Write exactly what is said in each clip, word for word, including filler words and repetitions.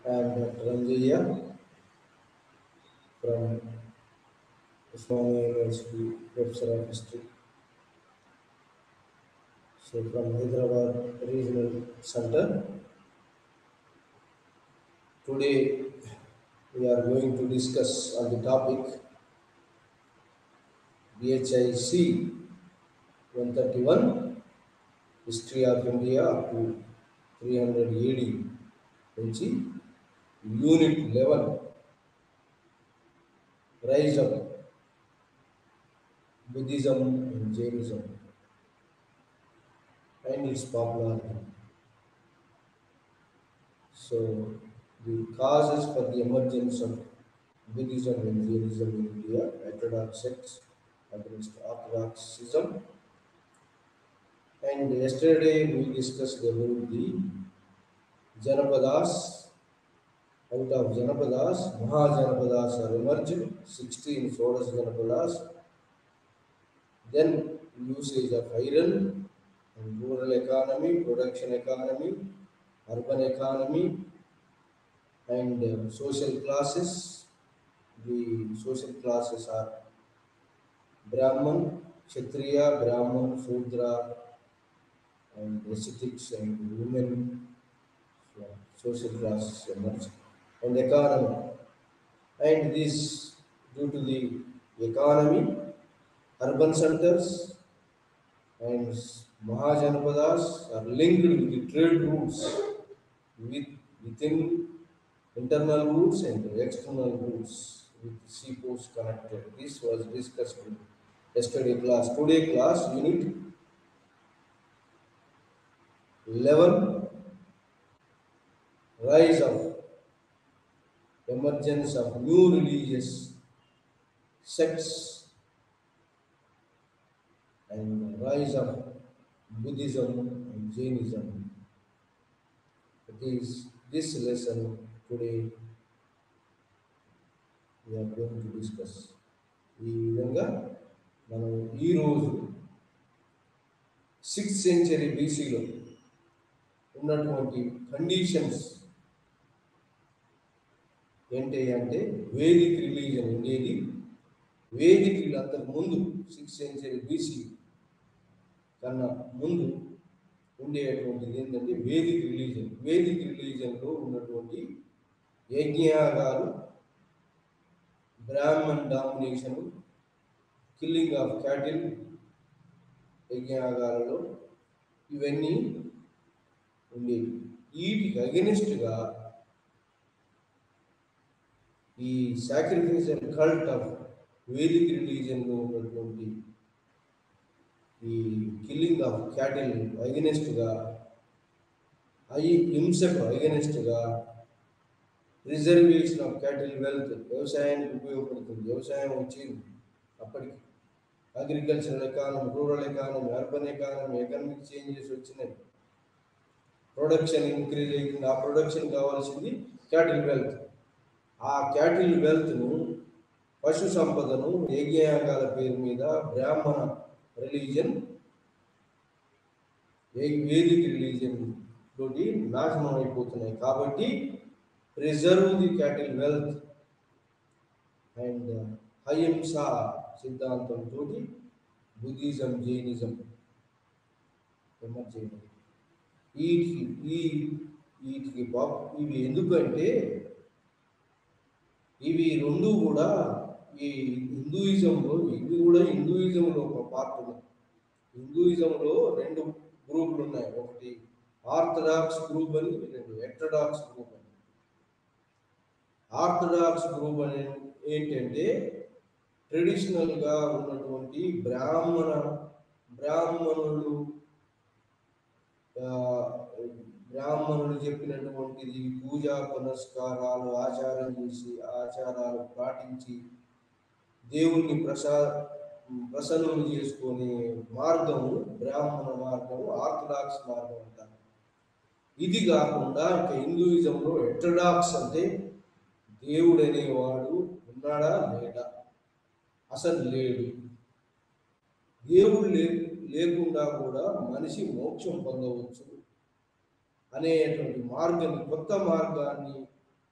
I am Doctor Ranjaya from Usmania University, Professor of History. So, from Hyderabad Regional Center, today we are going to discuss on the topic B H I C one thirty-one, History of India up to three hundred A D, నుంచి Unit eleven, Rise of Buddhism and Jainism and its popularity. So, the causes for the emergence of Buddhism and Jainism in India, heterodox sects against orthodoxism. And yesterday we discussed about the Janapadas. Out of Janapadas, Mahajanapadas are emerged, sixteen Sodas Janapadas. Then usage of iron and rural economy, production economy, urban economy, and uh, social classes. The social classes are Brahman, Kshatriya, Brahman, Sudra, and ascetics and women, so social classes emerge, and economy. And this, due to the economy, urban centers and Mahajanapadas are linked with the trade routes with, within internal routes and external routes with seaports connected. This was discussed in yesterday class. Today class, unit eleven, rise of emergence of new religious sects and rise of Buddhism and Jainism. It is this lesson today we are going to discuss. ఈ విధంగా మనం ఈరోజు sixth century బీసీలో ఉన్నటువంటి conditions ఏంటి అంటే Vedic religion ఉండేది. Vedic అంతకు ముందు సిక్స్త్ సెంచరీ బీసీ కన్నా ముందు ఉండేటువంటిది ఏంటంటే వేదిక్ రిలీజన్. వేదిక్ రిలీజన్లో ఉన్నటువంటి యజ్ఞయాగాలు, Brahman domination, killing of cattle యజ్ఞయాగాలలో ఇవన్నీ ఉండేవి. వీటికి అగెనిస్ట్గా ఈ సాక్రిఫైసల్ కల్ట్ ఆఫ్ వేదిక్ రిలీజన్లో ఉన్నటువంటి ఈ కిల్లింగ్ ఆఫ్ క్యాటిల్ అగెనిస్ట్గా, అయి హింసకు అగెనిస్ట్గా రిజర్వేషన్ ఆఫ్ క్యాటిల్ వెల్త్, వ్యవసాయానికి ఉపయోగపడుతుంది. వ్యవసాయం వచ్చింది అప్పటికి. Agricultural economy, rural economy, urban economy, economic changes వచ్చినాయి. ప్రొడక్షన్ ఇంక్రీజ్ అయింది. ఆ ప్రొడక్షన్ కావాల్సింది క్యాటిల్ వెల్త్. ఆ క్యాటిల్ వెల్త్ను, పశు సంపదను యజ్ఞయాగాల పేరు మీద బ్రాహ్మణ రిలీజన్, వేదిక్ రిలీజన్ తోటి నాశనం అయిపోతున్నాయి. కాబట్టి preserve the cattle wealth and అహింస సిద్ధాంతంతో బుద్ధిజం, జైనిజం ఎమర్జ్ అయినాయి. వీటికి ఈ వీటికి ఇవి ఎందుకంటే ఇవి రెండు కూడా ఈ హిందూయిజంలో, ఇవి కూడా హిందూయిజంలో ఒక పార్ట్ ఉన్నాయి. హిందూయిజంలో రెండు గ్రూపులు ఉన్నాయి. ఒకటి ఆర్థడాక్స్ గ్రూప్ అని, రెండు హెటరోడాక్స్ గ్రూప్ అని. ఆర్థడాక్స్ గ్రూప్ అనే ఏంటంటే ట్రెడిషనల్గా ఉన్నటువంటి బ్రాహ్మణ బ్రాహ్మణులు బ్రాహ్మణులు చెప్పినటువంటిది పూజా పునస్కారాలు ఆచారం చేసి, ఆచారాలు పాటించి దేవుణ్ణి ప్రసా ప్రసన్నం చేసుకునే మార్గము బ్రాహ్మణ మార్గము, ఆర్థడాక్స్ మార్గం అంటారు. ఇది కాకుండా ఇక హిందూయిజంలో హెటరోడాక్స్ అంటే దేవుడు అనేవాడు ఉన్నాడా లేడా, అసలు లేడు. దేవుడు లే లేకుండా కూడా మనిషి మోక్షం పొందవచ్చు అనేటువంటి మార్గాన్ని, కొత్త మార్గాన్ని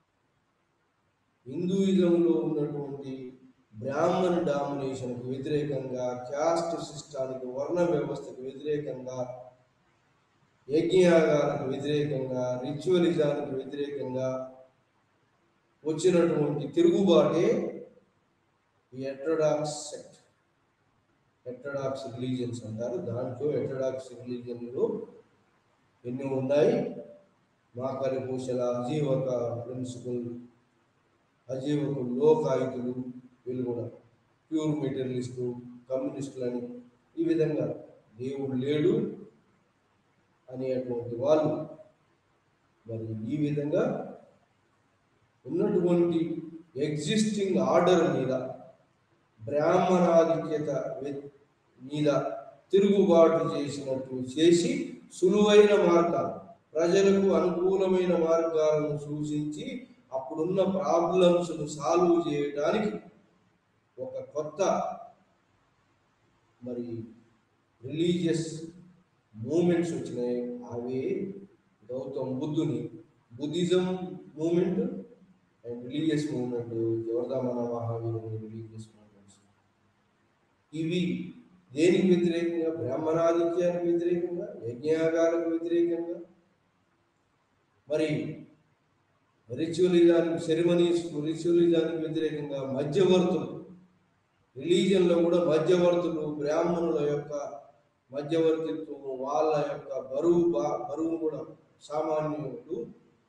హిందూయిజంలో ఉన్నటువంటి బ్రాహ్మణ డామినేషన్కు వ్యతిరేకంగా, క్యాస్ట్ సిస్టానికి, వర్ణ వ్యవస్థకు వ్యతిరేకంగా, యజ్ఞయాగాలకు వ్యతిరేకంగా, రిచువలిజానికి వ్యతిరేకంగా వచ్చినటువంటి తిరుగుబాటే ఈ హెటెరోడాక్స్ సెక్ట్, హెటెరోడాక్స్ రిలీజియన్స్ అంటారు. దాంట్లో హెటెరోడాక్స్ రిలీజియన్లు ఎన్ని ఉన్నాయి? మాకరి పూషల, అజీవక ప్రిన్సిపల్, అజీవకులు, లోకాయుతులు, వీళ్ళు కూడా ప్యూర్ మెటీరియలిస్టు, కమ్యూనిస్టులని, ఈ విధంగా దేవుడు లేడు అనేటువంటి వాళ్ళు మరి ఈ విధంగా ఉన్నటువంటి ఎగ్జిస్టింగ్ ఆర్డర్ మీద, బ్రాహ్మణాధిక్యత మీద తిరుగుబాటు చేసినట్టు చేసి సులువైన మార్గాలు, ప్రజలకు అనుకూలమైన మార్గాలను సూచించి అప్పుడున్న ప్రాబ్లమ్స్ను సాల్వ్ చేయడానికి ఒక కొత్త మరి రిలీజియస్ మూమెంట్స్ వచ్చినాయి. అవి గౌతమ్ బుద్ధుని Buddhism movement and religious movement, Vardhamana మహావీరుని రిలీజియస్ మూమెంట్స్. ఇవి దేనికి వ్యతిరేకంగా? బ్రాహ్మణాధిక్యానికి వ్యతిరేకంగా, యజ్ఞయాగాలకు వ్యతిరేకంగా, మరి రిచువలిజానికి, సెరిమనీస్ రిచువలిజానికి వ్యతిరేకంగా మధ్యవర్తులు, రిలీజియన్లో కూడా మధ్యవర్తులు, బ్రాహ్మణుల యొక్క మధ్యవర్తిత్వం, వాళ్ళ యొక్క బరువు బరువు కూడా సామాన్యులు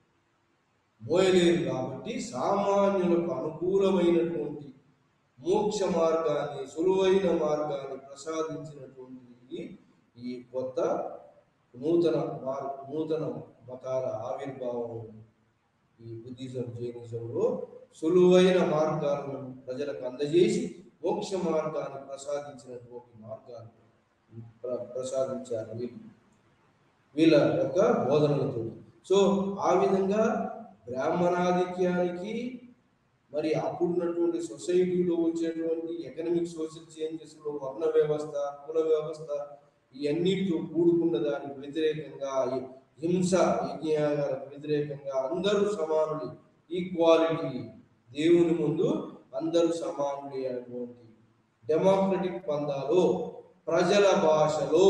మోయలేరు. కాబట్టి సామాన్యులకు అనుకూలమైనటువంటి మోక్ష మార్గాన్ని, సులువైన మార్గాన్ని ప్రసాదించినటువంటి ఈ కొత్త నూతన మార్ నూతన మతాల ఆవిర్భావం ఈ బుద్ధిజం, జైనిజంలో సులువైన మార్గాలను ప్రజలకు అందజేసి మోక్ష మార్గాన్ని ప్రసాదించినటువంటి మార్గాన్ని ప్ర ప్రసాదించారు వీళ్ళు వీళ్ళ యొక్క బోధనలతో. సో ఆ విధంగా బ్రాహ్మణాధిక్యానికి, మరి అప్పుడున్నటువంటి సొసైటీలో వచ్చేటువంటి ఎకనామిక్ సోషల్ చేంజెస్లో వర్ణ వ్యవస్థ, కుల వ్యవస్థ, ఇవన్నిటితో కూడుకున్న దానికి వ్యతిరేకంగా, హింస, యజ్ఞయాగాలకు వ్యతిరేకంగా అందరూ సమానులు, ఈక్వాలిటీ, దేవుని ముందు అందరూ సమానులు అనేటువంటి డెమోక్రటిక్ పందాలో ప్రజల భాషలో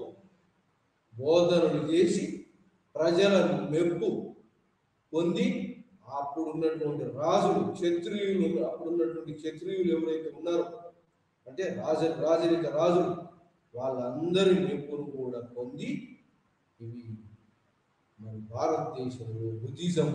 బోధనలు చేసి ప్రజల మెప్పు పొంది అప్పుడున్నటువంటి రాజులు, క్షత్రియులు, అప్పుడున్నటువంటి క్షత్రియులు ఎవరైతే ఉన్నారో అంటే రాజ రాజరిక రాజులు, వాళ్ళందరి మెప్పును కూడా పొంది ఇవి మరి భారతదేశంలో బుద్ధిజం,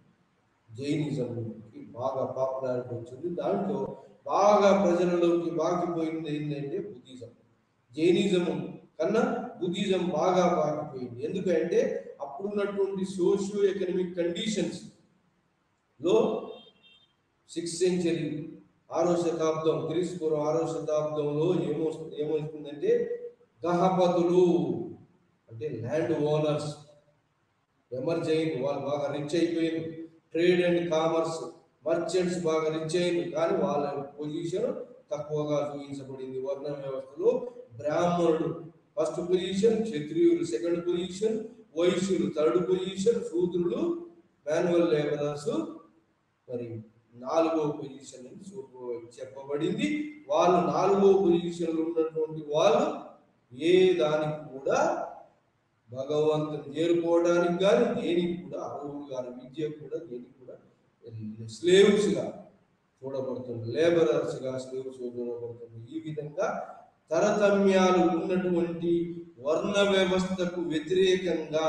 జైనిజంకి బాగా పాపులారిటీ వచ్చింది. దాంట్లో బాగా ప్రజలలోకి బాగిపోయింది ఏంటంటే బుద్ధిజం. జైనిజం కన్నా బుద్ధిజం బాగా బాగిపోయింది. ఎందుకంటే అప్పుడున్నటువంటి సోషియో ఎకనామిక్ కండిషన్స్ లో సిక్స్త్ సెంచరీ, ఆరో శతాబ్దం, క్రీస్తు పూర్వం ఆరో శతాబ్దంలో ఏమో ఏమవుతుందంటే గహపతులు అంటే ల్యాండ్ ఓనర్స్ ఎమర్జ్ అయింది. వాళ్ళు బాగా రిచ్ అయిపోయింది. ట్రేడ్ అండ్ కామర్స్ మర్చెంట్స్ బాగా రిచ్ అయింది. కానీ వాళ్ళ పొజిషన్ తక్కువగా చూపించబడింది. వర్ణ వ్యవస్థలో బ్రాహ్మణుడు ఫస్ట్ పొజిషన్, క్షత్రియులు సెకండ్ పొజిషన్, వైశ్యులు థర్డ్ పొజిషన్, శూద్రులు మాన్యువల్ లేబరర్స్ మరి నాలుగో పొజిషన్ అని చెప్పబడింది. వాళ్ళు నాలుగో పొజిషన్లో ఉన్నటువంటి వాళ్ళు ఏ దానికి కూడా భగవంతుని చేరుకోవడానికి కానీ దేనికి కూడా అర్హులు కానీ, విద్య కూడా దేనికి కూడా స్లేవ్స్గా చూడబడుతుంది, లేబరర్స్గా స్లేవ్స్ చూడబడుతుంది. ఈ విధంగా తరతమ్యాలు ఉన్నటువంటి వర్ణ వ్యవస్థకు వ్యతిరేకంగా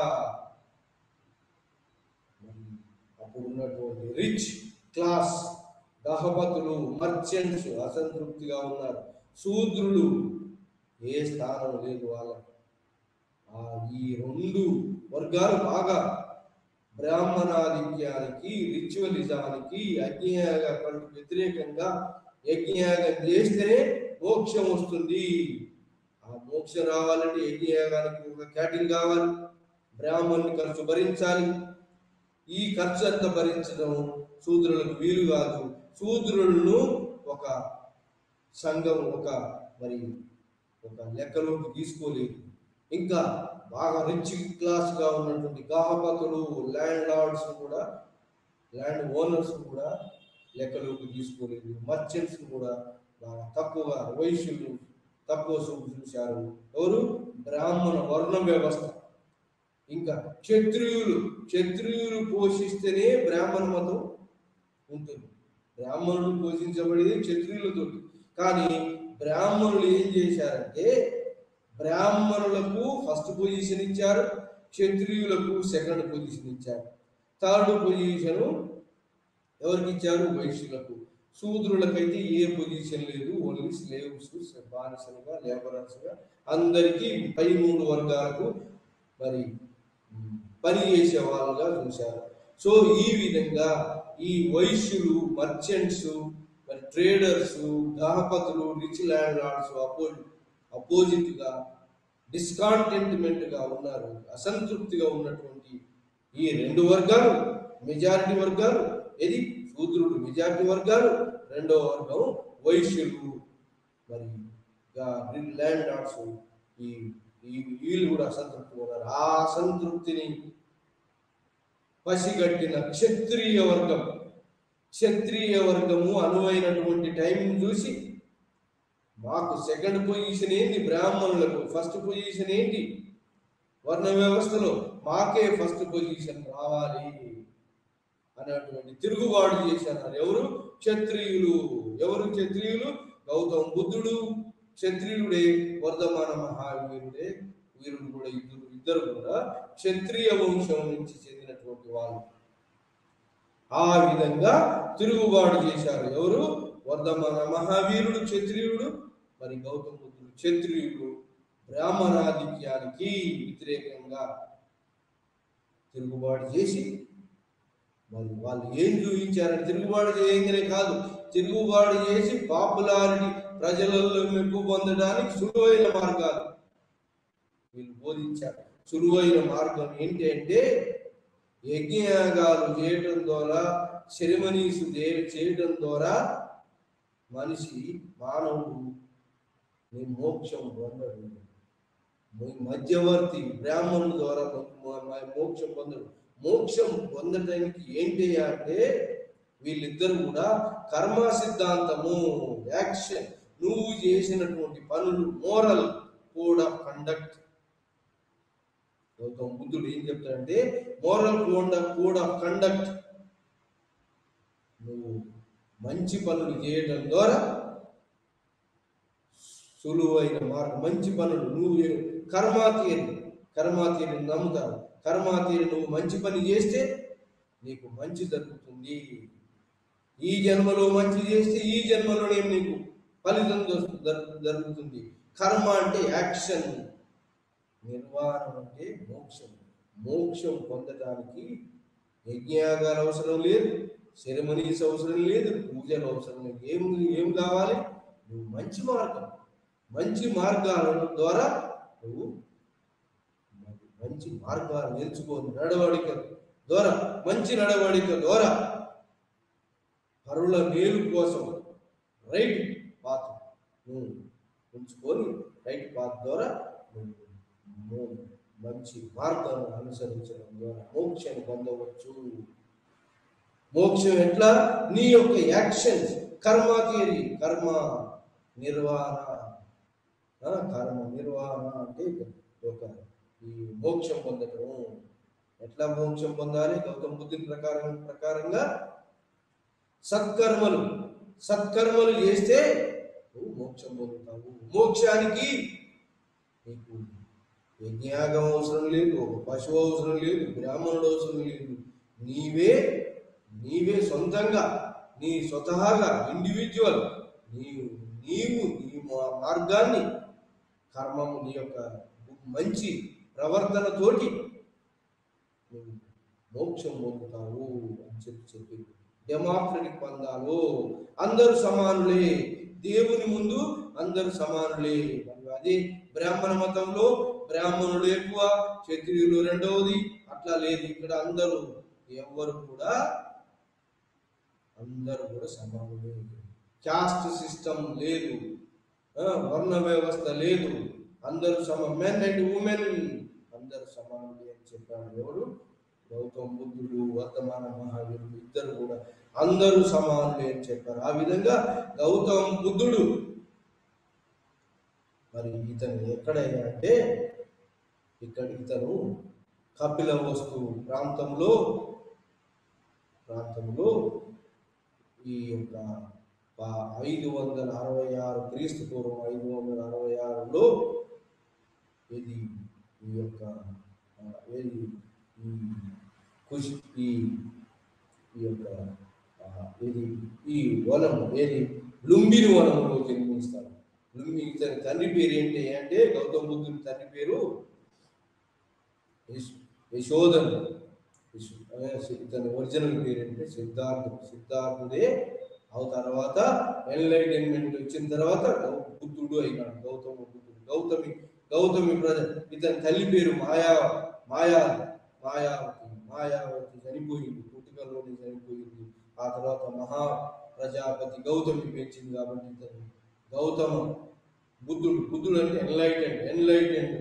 అప్పుడు ఉన్నటువంటి రిచ్ క్లాస్ గహపతులు, మర్చెంట్స్ అసంతృప్తిగా ఉన్నారు. శూద్రులు ఏ స్థానం లేదు వాళ్ళకు. ఈ రెండు వర్గాలు బాగా బ్రాహ్మణాధిక్యానికి, రిచువలిజానికి, యజ్ఞయాగాలకు వ్యతిరేకంగా యజ్ఞయాగం చేస్తేనే మోక్షం వస్తుంది. ఆ మోక్షం రావాలంటే యజ్ఞయాగానికి ఒక క్యాటిల్ కావాలి, బ్రాహ్మణుని ఖర్చు భరించాలి. ఈ ఖర్చు అంతా భరించడం శూద్రులకు వీలు కాదు. శూద్రులను ఒక సంఘం ఒక మరి ఒక లెక్కలోకి తీసుకోలేదు. ఇంకా బాగా రిచ్ క్లాస్గా ఉన్నటువంటి గాహపతులు, ల్యాండ్ లార్డ్స్ కూడా, ల్యాండ్ ఓనర్స్ కూడా లెక్కలోకి తీసుకోలేదు. మర్చెంట్స్ కూడా బాగా తక్కువగా, వైశ్యులు తక్కువ చూపు చూశారు. ఎవరు? బ్రాహ్మణ వర్ణ వ్యవస్థ. ఇంకా క్షత్రియులు క్షత్రియులు పోషిస్తేనే బ్రాహ్మణ మతం ఉంటుంది. బ్రాహ్మణులు పోషించబడేది క్షత్రియులతో. కానీ బ్రాహ్మణులు ఏం చేశారంటే బ్రాహ్మణులకు ఫస్ట్ పొజిషన్ ఇచ్చారు, క్షత్రియులకు సెకండ్ పొజిషన్ ఇచ్చారు. థర్డ్ పొజిషన్ ఎవరికి ఇచ్చారు? వైశ్యులకు. శూద్రులకైతే ఏ పొజిషన్ లేదు, ఓన్లీ స్లేవ్స్, బానిసలుగా, లేబరర్స్గా అందరికీ పై మూడు వర్గాలకు మరి పని చేసే వాళ్ళుగా చూశారు. సో ఈ విధంగా ఈ వైశ్యులు, మర్చెంట్స్, మరి ట్రేడర్స్, గ్రాహపతులు, రిచ్ ల్యాండ్ లార్డ్స్ అపో అపోజిట్గా డిస్కాంటెంట్మెంట్గా ఉన్నారు. అసంతృప్తిగా ఉన్నటువంటి ఈ రెండు వర్గాలు మెజారిటీ వర్గాలు. ఇది శూద్రుడు మెజారిటీ వర్గాలు, రెండవ వర్గం వైశ్యులు, మరి ల్యాండ్ లార్డ్స్. ఈ వీళ్ళు కూడా అసంతృప్తిగా ఉన్నారు. ఆ అసంతృప్తిని పసిగట్టిన క్షత్రియ వర్గం క్షత్రియ వర్గము అనువైనటువంటి టైం చూసి మాకు సెకండ్ పొజిషన్ ఏంటి, బ్రాహ్మణులకు ఫస్ట్ పొజిషన్ ఏంటి, వర్ణ వ్యవస్థలో మాకే ఫస్ట్ పొజిషన్ రావాలి అనేటువంటి తిరుగుబాటు చేశారు. ఎవరు? క్షత్రియులు. ఎవరు క్షత్రియులు? గౌతమ బుద్ధుడు క్షత్రియుడే, వర్ధమాన మహావీరుడే. వీరుడు కూడా ఇద్దరు ఇద్దరు కూడా క్షత్రియ వంశం నుంచి చెందినటువంటి వాళ్ళు. ఆ విధంగా తిరుగుబాటు చేశారు. ఎవరు? వర్ధమాన మహావీరుడు క్షత్రియుడు, మరి గౌతమ బుద్ధుడు క్షత్రియుడు. బ్రాహ్మణాధిక్యానికి వ్యతిరేకంగా తిరుగుబాటు చేసి మరి వాళ్ళు ఏం చూపించారని, తిరుగుబాటు చేయగానే కాదు, తిరుగుబాటు చేసి పాపులారిటీ ప్రజలలో మెప్పు పొందడానికి సులువైన మార్గాలు వీళ్ళు బోధించారు. సులువైన మార్గం ఏంటి అంటే యజ్ఞయాగాలు చేయటం ద్వారా, సెరమనీస్ చేయటం ద్వారా మనిషి మానవుడు మోక్షం పొందడు. మధ్యవర్తి బ్రాహ్మణుల ద్వారా మోక్షం పొందడు. మోక్షం పొందడానికి ఏంటి అంటే వీళ్ళిద్దరు కూడా కర్మ సిద్ధాంతము, యాక్షన్, నువ్వు చేసినటువంటి పనులు, moral code of conduct. Gautama బుద్ధుడు ఏం చెప్తాడంటే moral code code of conduct, నువ్వు మంచి పనులు చేయడం ద్వారా సులువైన మార్గం. మంచి పనులు నువ్వు కర్మాతీరి కర్మాతీరిని నమ్ముతావు. కర్మాతీరి నువ్వు మంచి పని చేస్తే నీకు మంచి జరుగుతుంది. ఈ జన్మలో మంచి చేస్తే ఈ జన్మలోనే నీకు ఫలితం జరుగుతుంది. కర్మ అంటే యాక్షన్, నిర్వాణం అంటే మోక్షం. మోక్షం పొందడానికి యజ్ఞయాగాలు అవసరం లేదు, సెరమనీస్ అవసరం లేదు, పూజలు అవసరం లేదు. ఏం ఏం కావాలి? నువ్వు మంచి మార్గం, మంచి మార్గాల ద్వారా నువ్వు మంచి మార్గాలు నేర్చుకోని నడవడిక ద్వారా, మంచి నడవడిక ద్వారా పరుల మేలు కోసం రైట్ పాత్ నువ్వు ఉంచుకొని రైట్ పాత్ ద్వారా నువ్వు మంచి మార్గాన్ని అనుసరించడం ద్వారా మోక్షాన్ని పొందవచ్చు. మోక్షం ఎట్లా? నీ యొక్క యాక్షన్స్, కర్మ థియరీ, కర్మ నిర్వహణ. కర్మ నిర్వహణ అంటే ఒక ఈ మోక్షం పొందటం. ఎట్లా మోక్షం పొందాలి? గౌతమ బుద్ధుని ప్రకారం ప్రకారంగా సత్కర్మలు సత్కర్మలు చేస్తే నువ్వు మోక్షం పొందుతావు. మోక్షానికి నీకు యజ్ఞయాగం అవసరం లేదు, ఒక పశువు అవసరం లేదు, బ్రాహ్మణుడు అవసరం లేదు. నీవే నీవే సొంతంగా, నీ స్వతహాగా ఇండివిజువల్ నీవు నీవు నీ మార్గాన్ని, కర్మము, నీ యొక్క మంచి ప్రవర్తనతోటి నువ్వు మోక్షం పొందుతావు అని చెప్పి చెప్పి డెమోక్రటిక్ పందాలు. అందరూ సమానులే, దేవుని ముందు అందరూ సమానులే. అదే బ్రాహ్మణ మతంలో బ్రాహ్మణుడు ఎక్కువ, క్షత్రియులు రెండవది. అట్లా లేదు. ఇక్కడ అందరూ ఎవరు కూడా అందరూ కూడా సమానులే. క్యాస్ట్ సిస్టమ్ లేదు, వర్ణ వ్యవస్థ లేదు. అందరూ సమ మెన్ అండ్ ఉమెన్ అందరూ సమానులే అని చెప్పాడు. ఎవరు? గౌతమ బుద్ధుడు, వర్ధమాన మహావీరుడు ఇద్దరు కూడా అందరూ సమానులే అని చెప్పారు. ఆ విధంగా గౌతమ బుద్ధుడు మరి ఇతను ఎక్కడైనా అంటే ఇక్కడ ఇతను కపిలవస్తు ప్రాంతంలో ప్రాంతంలో ఈ యొక్క ఐదు వందల అరవై ఆరు క్రీస్తు పూర్వం ఐదు వందల అరవై ఆరులో ఇది ఈ యొక్క ఏది ఈ కుష్ ఈ ఈ యొక్క ఇది ఈ వనం ఏది లుంబిని వనంలో జన్మిస్తాడు. లుంబి ఇతని తండ్రి పేరు ఏంటి అంటే గౌతమ బుద్ధుని తండ్రి పేరు యశోధను. ఇతని ఒరిజినల్ పేరు అంటే సిద్ధార్థుడు. సిద్ధార్థుడే ఆ తర్వాత ఎన్లైటైన్మెంట్ వచ్చిన తర్వాత బుద్ధుడు అయినాడు, గౌతమ బుద్ధుడు. గౌతమి గౌతమి ప్రజ ఇతని తల్లి పేరు మాయా మాయా మాయావతి. మాయావతి చనిపోయింది, పుట్టుకలోనే చనిపోయింది. ఆ తర్వాత మహా ప్రజాపతి గౌతమి పెంచింది కాబట్టి ఇతను గౌతమ బుద్ధుడు. బుద్ధుడు అంటే ఎన్లైటెండ్ ఎన్లైటెండ్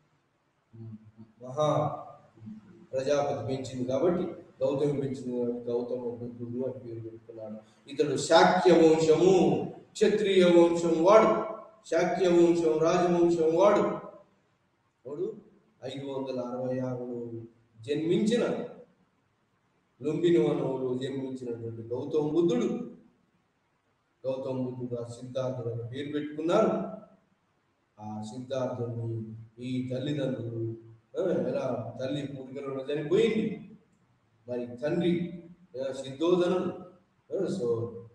మహా ప్రజాపతి పెంచింది కాబట్టి గౌతమి పెంచింది కాబట్టి గౌతమ బుద్ధుడు అని పేరు పెట్టుకున్నాడు. ఇతడు శాక్య వంశము క్షత్రియ వంశం వాడు. శాక్య వంశం రాజవంశం వాడు వాడు ఐదు వందల అరవై ఆరులో జన్మించిన లుంబిని వనంలో జన్మించినటువంటి గౌతమ బుద్ధుడు. గౌతమ బుద్ధుడు ఆ సిద్ధార్థుడు అని పేరు పెట్టుకున్నారు. ఆ సిద్ధార్థుని ఈ తల్లిదండ్రులు ఎలా తల్లి పుట్టుకలో చనిపోయింది, మరి తండ్రి సిద్ధోదనుడు. సో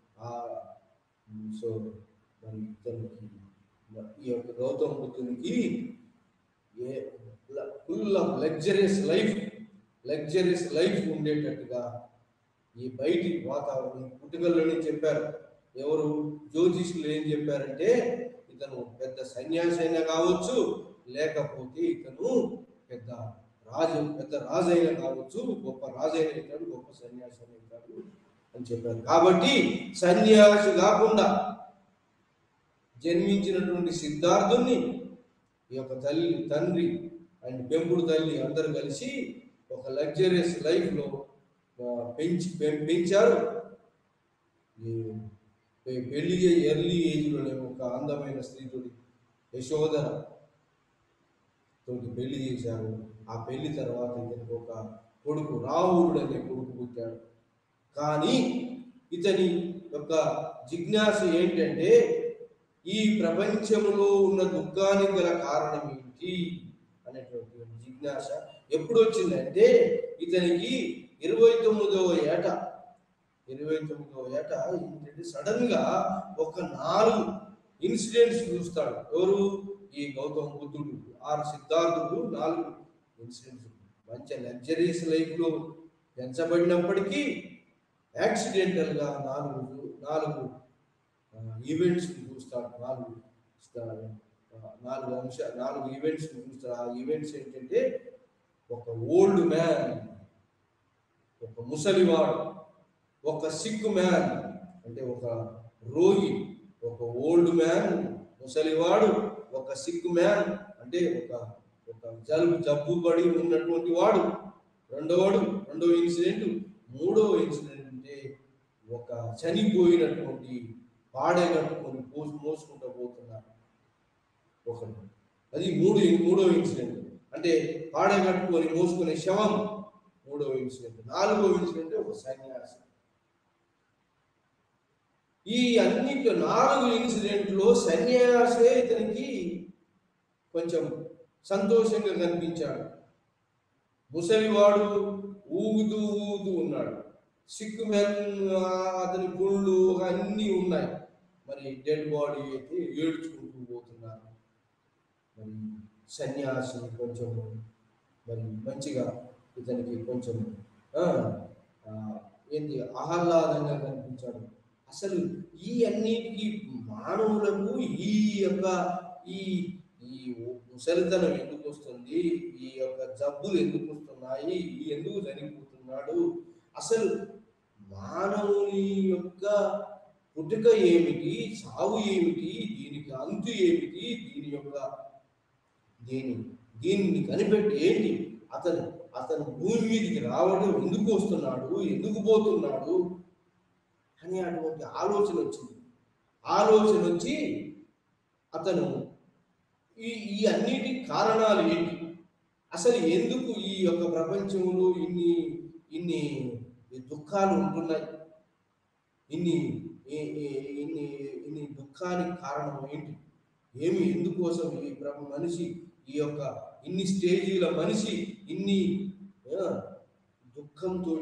సో మరి ఇతనికి ఈ యొక్క గౌతమ బుద్ధునికి a full of luxurious life luxurious life ఉండేటట్టుగా ఈ బయటి వాతావరణం పుట్టుకల్లోనే చెప్పారు. ఎవరు జ్యోతిష్యులు ఏం చెప్పారంటే ఇతను పెద్ద సన్యాసి అయినా కావచ్చు, లేకపోతే ఇతను పెద్ద రాజు పెద్ద రాజైన కావచ్చు, గొప్ప రాజైన అవుతాడు, గొప్ప సన్యాసి అవుతాడు అని చెప్పారు. కాబట్టి సన్యాసి కాకుండా జన్మించినటువంటి సిద్ధార్థుని ఈ యొక్క తల్లి తండ్రి అండ్ పెంపుడు తల్లి అందరూ కలిసి ఒక లగ్జరియస్ లైఫ్లో పెంచి పెంచారు. పెళ్లి ఎర్లీ ఏజ్లోనే ఒక అందమైన స్త్రీతోటి యశోధర తోటి పెళ్లి చేశారు. ఆ పెళ్లి తర్వాత ఇతనికి ఒక కొడుకు రాహులుడు అనే కొడుకు పుట్టాడు. కానీ ఇతని యొక్క జిజ్ఞాస ఏంటంటే ఈ ప్రపంచంలో ఉన్న దుఃఖానికి గల కారణం ఏంటి అనేటువంటి జిజ్ఞాస ఎప్పుడు వచ్చిందంటే ఇతనికి ఇరవై తొమ్మిదవ ఏట ఇరవై తొమ్మిదవ ఏట ఏంటంటే సడన్ గా ఒక నాలుగు ఇన్సిడెంట్స్ చూస్తాడు. ఎవరు? ఈ గౌతమ బుద్ధుడు. ఆరు సిద్ధార్థుడు నాలుగు ఇన్సిడెంట్స్. మంచి లగ్జరీస్ లైఫ్ లో పెంచబడినప్పటికీ యాక్సిడెంటల్ గా నాలుగు నాలుగు ఈవెంట్స్ చూస్తాడు. నాలుగు నాలుగు అంశ నాలుగు ఈవెంట్స్ చూస్తాడు. ఆ ఈవెంట్స్ ఏంటంటే ఒక ఓల్డ్ మ్యాన్, ఒక ముసలివాడు, ఒక సిక్ మ్యాన్ అంటే ఒక రోగి, ఒక ఓల్డ్ మ్యాన్ ముసలివాడు, ఒక సిక్ మ్యాన్ అంటే ఒక ఒక జలుబు జబ్బు పడి ఉన్నటువంటి వాడు రెండవవాడు రెండవ ఇన్సిడెంట్. మూడవ ఇన్సిడెంట్ అంటే ఒక చనిపోయినటువంటి పాడే కట్టుకొని పోసి మోసుకుంటూ పోతున్నారు ఒకరు. అది మూడు మూడవ ఇన్సిడెంట్ అంటే పాడే కట్టుకొని మోసుకునే శవం మూడవ ఇన్సిడెంట్. నాలుగవ ఇన్సిడెంట్ ఒక సన్యాసి. ఈ అన్నింటిలో నాలుగు ఇన్సిడెంట్లో సన్యాసే ఇతనికి కొంచెం సంతోషంగా కనిపించాడు. ముసలివాడు ఊగుతూ ఊగుతూ ఉన్నాడు. సిక్ మ్యాన్ అతని గుళ్ళు అన్నీ ఉన్నాయి. మరి డెడ్ బాడీ అయితే ఏడ్చుకుంటూ పోతున్నారు. మరి సన్యాసి కొంచెం మరి మంచిగా ఇతనికి కొంచెం ఏంటి ఆహ్లాదంగా కనిపించాడు. అసలు ఈ అన్నిటికీ మానవులకు ఈ యొక్క ఈ ఈ ముసలితనం ఎందుకు వస్తుంది, ఈ యొక్క జబ్బులు ఎందుకు వస్తున్నాయి, ఈ ఎందుకు చనిపోతున్నాడు, అసలు మానవుని యొక్క పుట్టుక ఏమిటి, చావు ఏమిటి, దీనికి అంతు ఏమిటి, దీని యొక్క దీని దీన్ని కనిపెట్టి ఏంటి, అతను అతను భూమి మీదకి రావడం ఎందుకు వస్తున్నాడు, ఎందుకు పోతున్నాడు, అనే అటువంటి ఆలోచన వచ్చింది. ఆలోచన వచ్చి అతను ఈ ఈ అన్నిటి కారణాలు ఏంటి, అసలు ఎందుకు ఈ యొక్క ప్రపంచంలో ఇన్ని ఇన్ని దుఃఖాలు ఉంటున్నాయి, ఇన్ని ఇన్ని ఇన్ని దుఃఖానికి కారణం ఏంటి, ఏమి ఎందుకోసం ఈ మనిషి ఈ యొక్క ఇన్ని స్టేజీల మనిషి ఇన్ని దుఃఖంతో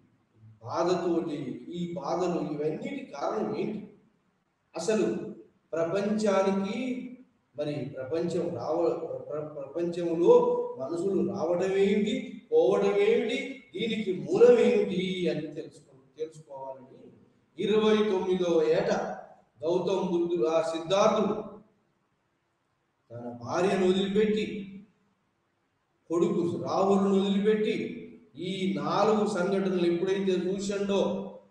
బాధతోటి ఈ బాధలు ఇవన్నిటి కారణం ఏంటి, అసలు ప్రపంచానికి మరి ప్రపంచం రావ ప్రపంచంలో మనుషులు రావడం ఏమిటి, పోవడం ఏమిటి, దీనికి మూలం ఏమిటి అని తెలుసుకో తెలుసుకోవాలని ఇరవై తొమ్మిదవ ఏట గౌతమ్ బుద్ధుడు ఆ సిద్ధార్థుడు తన భార్యను వదిలిపెట్టి కొడుకు రాహుల్ను వదిలిపెట్టి ఈ నాలుగు సంఘటనలు ఎప్పుడైతే చూసిండో,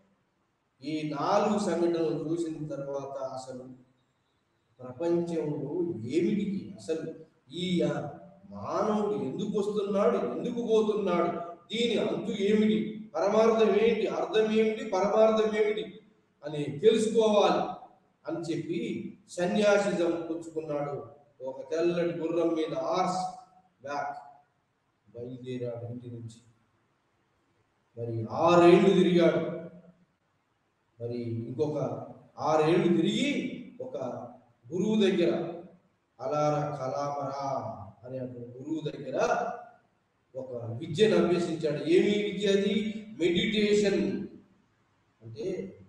ఈ నాలుగు సంఘటనలు చూసిన తర్వాత అసలు ప్రపంచంలో ఏమిటికి, అసలు ఈ మానవుడు ఎందుకు వస్తున్నాడు, ఎందుకు పోతున్నాడు, దీని అంతు ఏమిటి, పరమార్థం ఏంటి, అర్థం ఏమిటి, పరమార్థం ఏమిటి అని తెలుసుకోవాలి అని చెప్పి సన్యాసిజం పుచ్చుకున్నాడు. ఒక తెల్లటి గుర్రం మీద ఆర్స్ బ్యాక్ బయలుదేరాడు ఇంటి నుంచి. మరి ఆరేళ్లు తిరిగాడు. మరి ఇంకొక ఆరేళ్లు తిరిగి ఒక గురువు దగ్గర, అలారా కలామరా అనే గురువు దగ్గర ఒక విద్యను అభ్యసించాడు. ఏమి విద్య అది? మెడిటేషన్, అంటే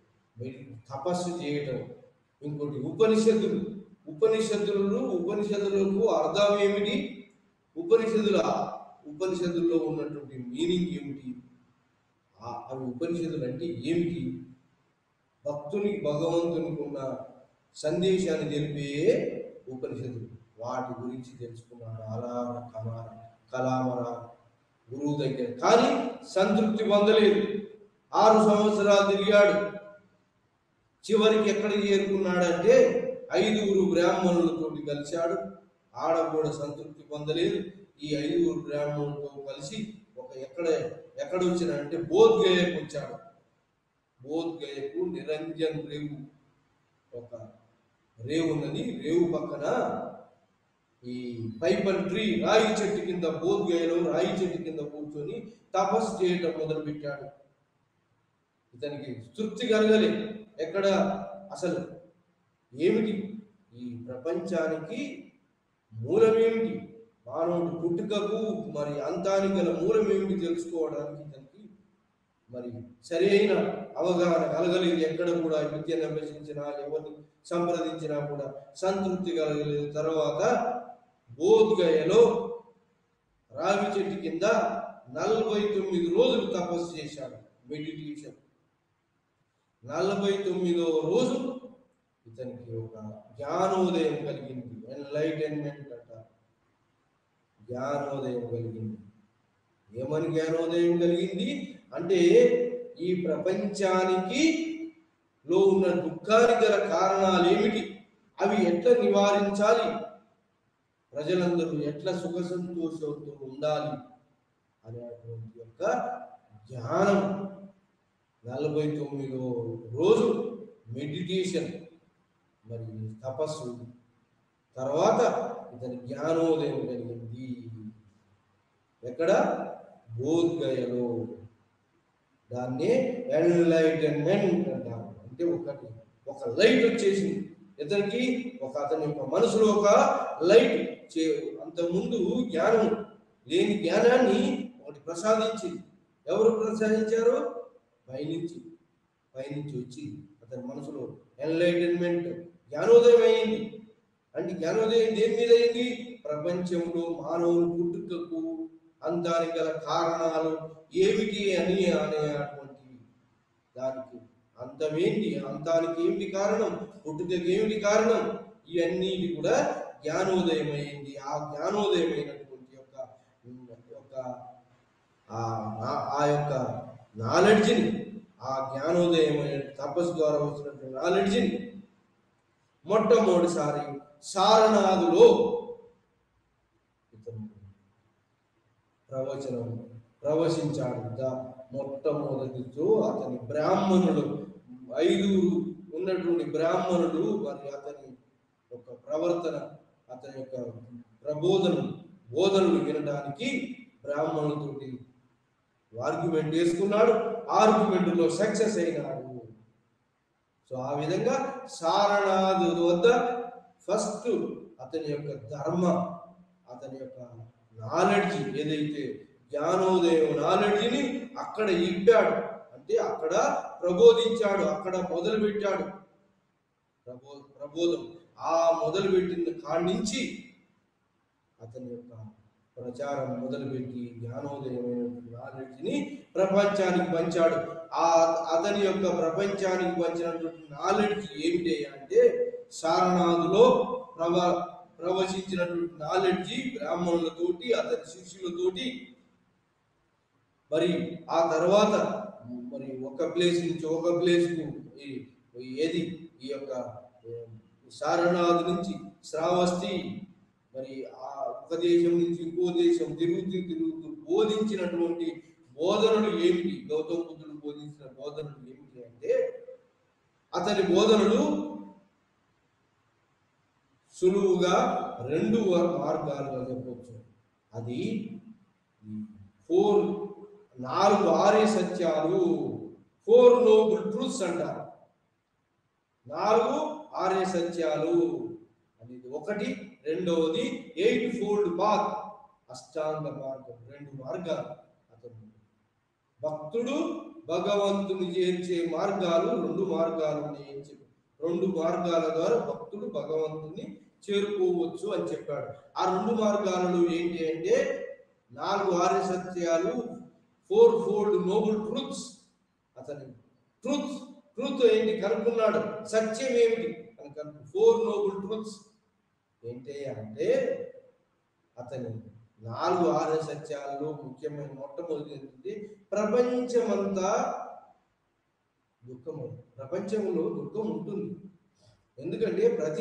తపస్సు చేయటం. ఇంకోటి ఉపనిషత్తులు. ఉపనిషత్తులు ఉపనిషత్తులకు అర్థం ఏమిటి, ఉపనిషత్తుల ఉపనిషత్తుల్లో ఉన్నటువంటి మీనింగ్ ఏమిటి, అవి ఉపనిషత్తులు అంటే ఏమిటి, భక్తునికి భగవంతునికి ఉన్న సందేశాన్ని తెలిపే ఉపనిషత్తులు. వాటి గురించి తెలుసుకున్నాడు అలార కమార కలామర గురువు దగ్గర. కానీ సంతృప్తి పొందలేదు. ఆరు సంవత్సరాలు తిరిగాడు. చివరికి ఎక్కడ చేరుకున్నాడంటే ఐదుగురు బ్రాహ్మణులతో కలిశాడు. ఆడ కూడా సంతృప్తి పొందలేదు. ఈ ఐదుగురు బ్రాహ్మణులతో కలిసి ఒక ఎక్కడ ఎక్కడ వచ్చినాడంటే బోధ్గయకు వచ్చాడు. బోధ్గయకు నిరంజన్ రేవు, ఒక రేవు ఉన్నది. రేవు పక్కన ఈ పైపల్ ట్రీ, రాయి చెట్టు కింద, బోధ్గయలో రాయి చెట్టు కింద కూర్చొని తపస్సు చేయటం మొదలు పెట్టాడు. ఇతనికి తృప్తి కలగలే. ఎక్కడ అసలు ఏమిటి ఈ ప్రపంచానికి మూలమేమిటి, మానవుడి పుట్టుకకు మరి అంతానికి గల మూలం ఏమిటి తెలుసుకోవడానికి ఇతనికి మరి సరైన అవగాహన కలగలేదు. ఎక్కడ కూడా విద్యను అభ్యసించినా ఎవరిని సంప్రదించినా కూడా సంతృప్తి కలగలేదు. తర్వాత బోధ్గయలో రావి చెట్టు కింద నలభై తొమ్మిది రోజులు తపస్సు చేశాడు, మెడిటేషన్. నలభై తొమ్మిదవ రోజు ఇతనికి ఒక జ్ఞానోదయం కలిగింది. ఎన్లైటన్మెంట్ అంటారు. జ్ఞానోదయం కలిగింది. ఏమని జ్ఞానోదయం కలిగింది అంటే, ఈ ప్రపంచానికి లో ఉన్న దుఃఖానికి గల కారణాలు ఏమిటి, అవి ఎట్లా నివారించాలి, ప్రజలందరూ ఎట్లా సుఖ సంతోషంతో ఉండాలి అనేటువంటి యొక్క జ్ఞానం. నలభై తొమ్మిదో రోజు మెడిటేషన్, మరి తపస్సు తర్వాత ఇతని జ్ఞానోదయం కలిగింది. ఎక్కడ? బోధ్గయలో. దాన్నే ఎన్లైటన్మెంట్ అంటారు. అంటే ఒకటి ఒక లైట్ వచ్చేసింది ఇతనికి. ఒక అతని యొక్క మనసులో ఒక లైట్ చే అంతకుముందు జ్ఞానం లేని జ్ఞానాన్ని ఒకటి ప్రసాదించింది. ఎవరు ప్రసాదించారు? పైనుంచి పైనుంచి వచ్చి అతని మనసులో ఎన్లైటన్మెంట్, జ్ఞానోదయం అయింది. అంటే జ్ఞానోదయం దేని మీద అయింది? ప్రపంచంలో మానవుని పుట్టుకకు అంతానికి గల కారణాలు ఏమిటి అని అనేటువంటి దానికి అంతమేంటి, అంతానికి ఏమిటి కారణం, పుట్టుకకి ఏమిటి కారణం, ఇవన్నీ కూడా జ్ఞానోదయం అయింది. ఆ జ్ఞానోదయమైనటువంటి యొక్క యొక్క ఆ యొక్క నాలెడ్జ్ని, ఆ జ్ఞానోదయమైన తపస్సు ద్వారా వచ్చినటువంటి నాలెడ్జ్ని మొట్టమొదటిసారి సారనాథులో ఇతను ప్రవచనం ప్రవశించాడు. మొట్టమొదటితో అతని బ్రాహ్మణులు ఐదుగురు ఉన్నటువంటి బ్రాహ్మణులు మరి అతని యొక్క ప్రవర్తన, అతని యొక్క ప్రబోధన బోధనలు వినడానికి బ్రాహ్మణులతోటి ఆర్గ్యుమెంట్ చేసుకున్నాడు. ఆర్గ్యుమెంట్లో సక్సెస్ అయినాడు. సో ఆ విధంగా సారనాథు వద్ద ఫస్ట్ అతని యొక్క ధర్మ, అతని యొక్క నాలెడ్జ్, ఏదైతే జ్ఞానోదయం నాలెడ్జ్ని అక్కడ ఇప్పాడు, అంటే అక్కడ ప్రబోధించాడు, అక్కడ మొదలు పెట్టాడు ప్రబో ప్రబోధం ఆ మొదలు పెట్టిన కాడి నుంచి అతని యొక్క ప్రచారం మొదలుపెట్టి జ్ఞానోదయమైన నాలెడ్జ్ని ప్రపంచానికి పంచాడు. ఆ అతని యొక్క ప్రపంచానికి పంచినటువంటి నాలెడ్జ్ ఏమిటి అంటే సారనాథులో ప్రవ ప్రవచించినటువంటి నాలెడ్జి బ్రాహ్మణులతోటి, అతని శిష్యులతోటి. మరి ఆ తర్వాత మరి ఒక ప్లేస్ నుంచి ఒక ప్లేస్కు ఏది ఈ యొక్క సారనాథ్ నుంచి శ్రావస్తి, మరి ఆ ఒక దేశం నుంచి ఇంకో దేశం తిరుగుతూ తిరుగుతూ బోధించినటువంటి బోధనలు ఏమిటి, గౌతమ బుద్ధుడు బోధించిన బోధనలు ఏమిటి అంటే అతని బోధనలు సులువుగా రెండు మార్గాలుగా చెప్పవచ్చు. అది ఫోర్ నాలుగు ఆర్య సత్యాలు, ఫోర్ నోబుల్ ట్రూత్స్ అంటారు. నాలుగు ఆర్య సత్యాలు అనేది ఒకటి. రెండవది ఎయిట్ ఫోల్డ్ పాత్, అష్టాంగ మార్గం, రెండు మార్గాలు. అతను భక్తుడు భగవంతుని చేర్చే మార్గాలు రెండు మార్గాలు ఉన్నాయని చెప్పి, రెండు మార్గాల ద్వారా భక్తుడు భగవంతుని చేరుకోవచ్చు అని చెప్పాడు. ఆ రెండు మార్గాలలో ఏంటి అంటే నాలుగు ఆర్య సత్యాలు, ఫోర్ ఫోల్డ్ నోబుల్ ట్రూత్స్. అతని ట్రూత్ ట్రూత్ ఏంటి కనుక్కున్నాడు, సత్యం ఏమిటి అని కనుక్కు. ఫోర్ నోబుల్ ట్రూత్స్ ఏంటి అంటే అతని నాలుగు ఆర్య సత్యాల్లో ముఖ్యమైన మొట్టమొదటి ఏంటంటే ప్రపంచమంతా దుఃఖము. ప్రపంచంలో దుఃఖం ఉంటుంది, ఎందుకంటే ప్రతి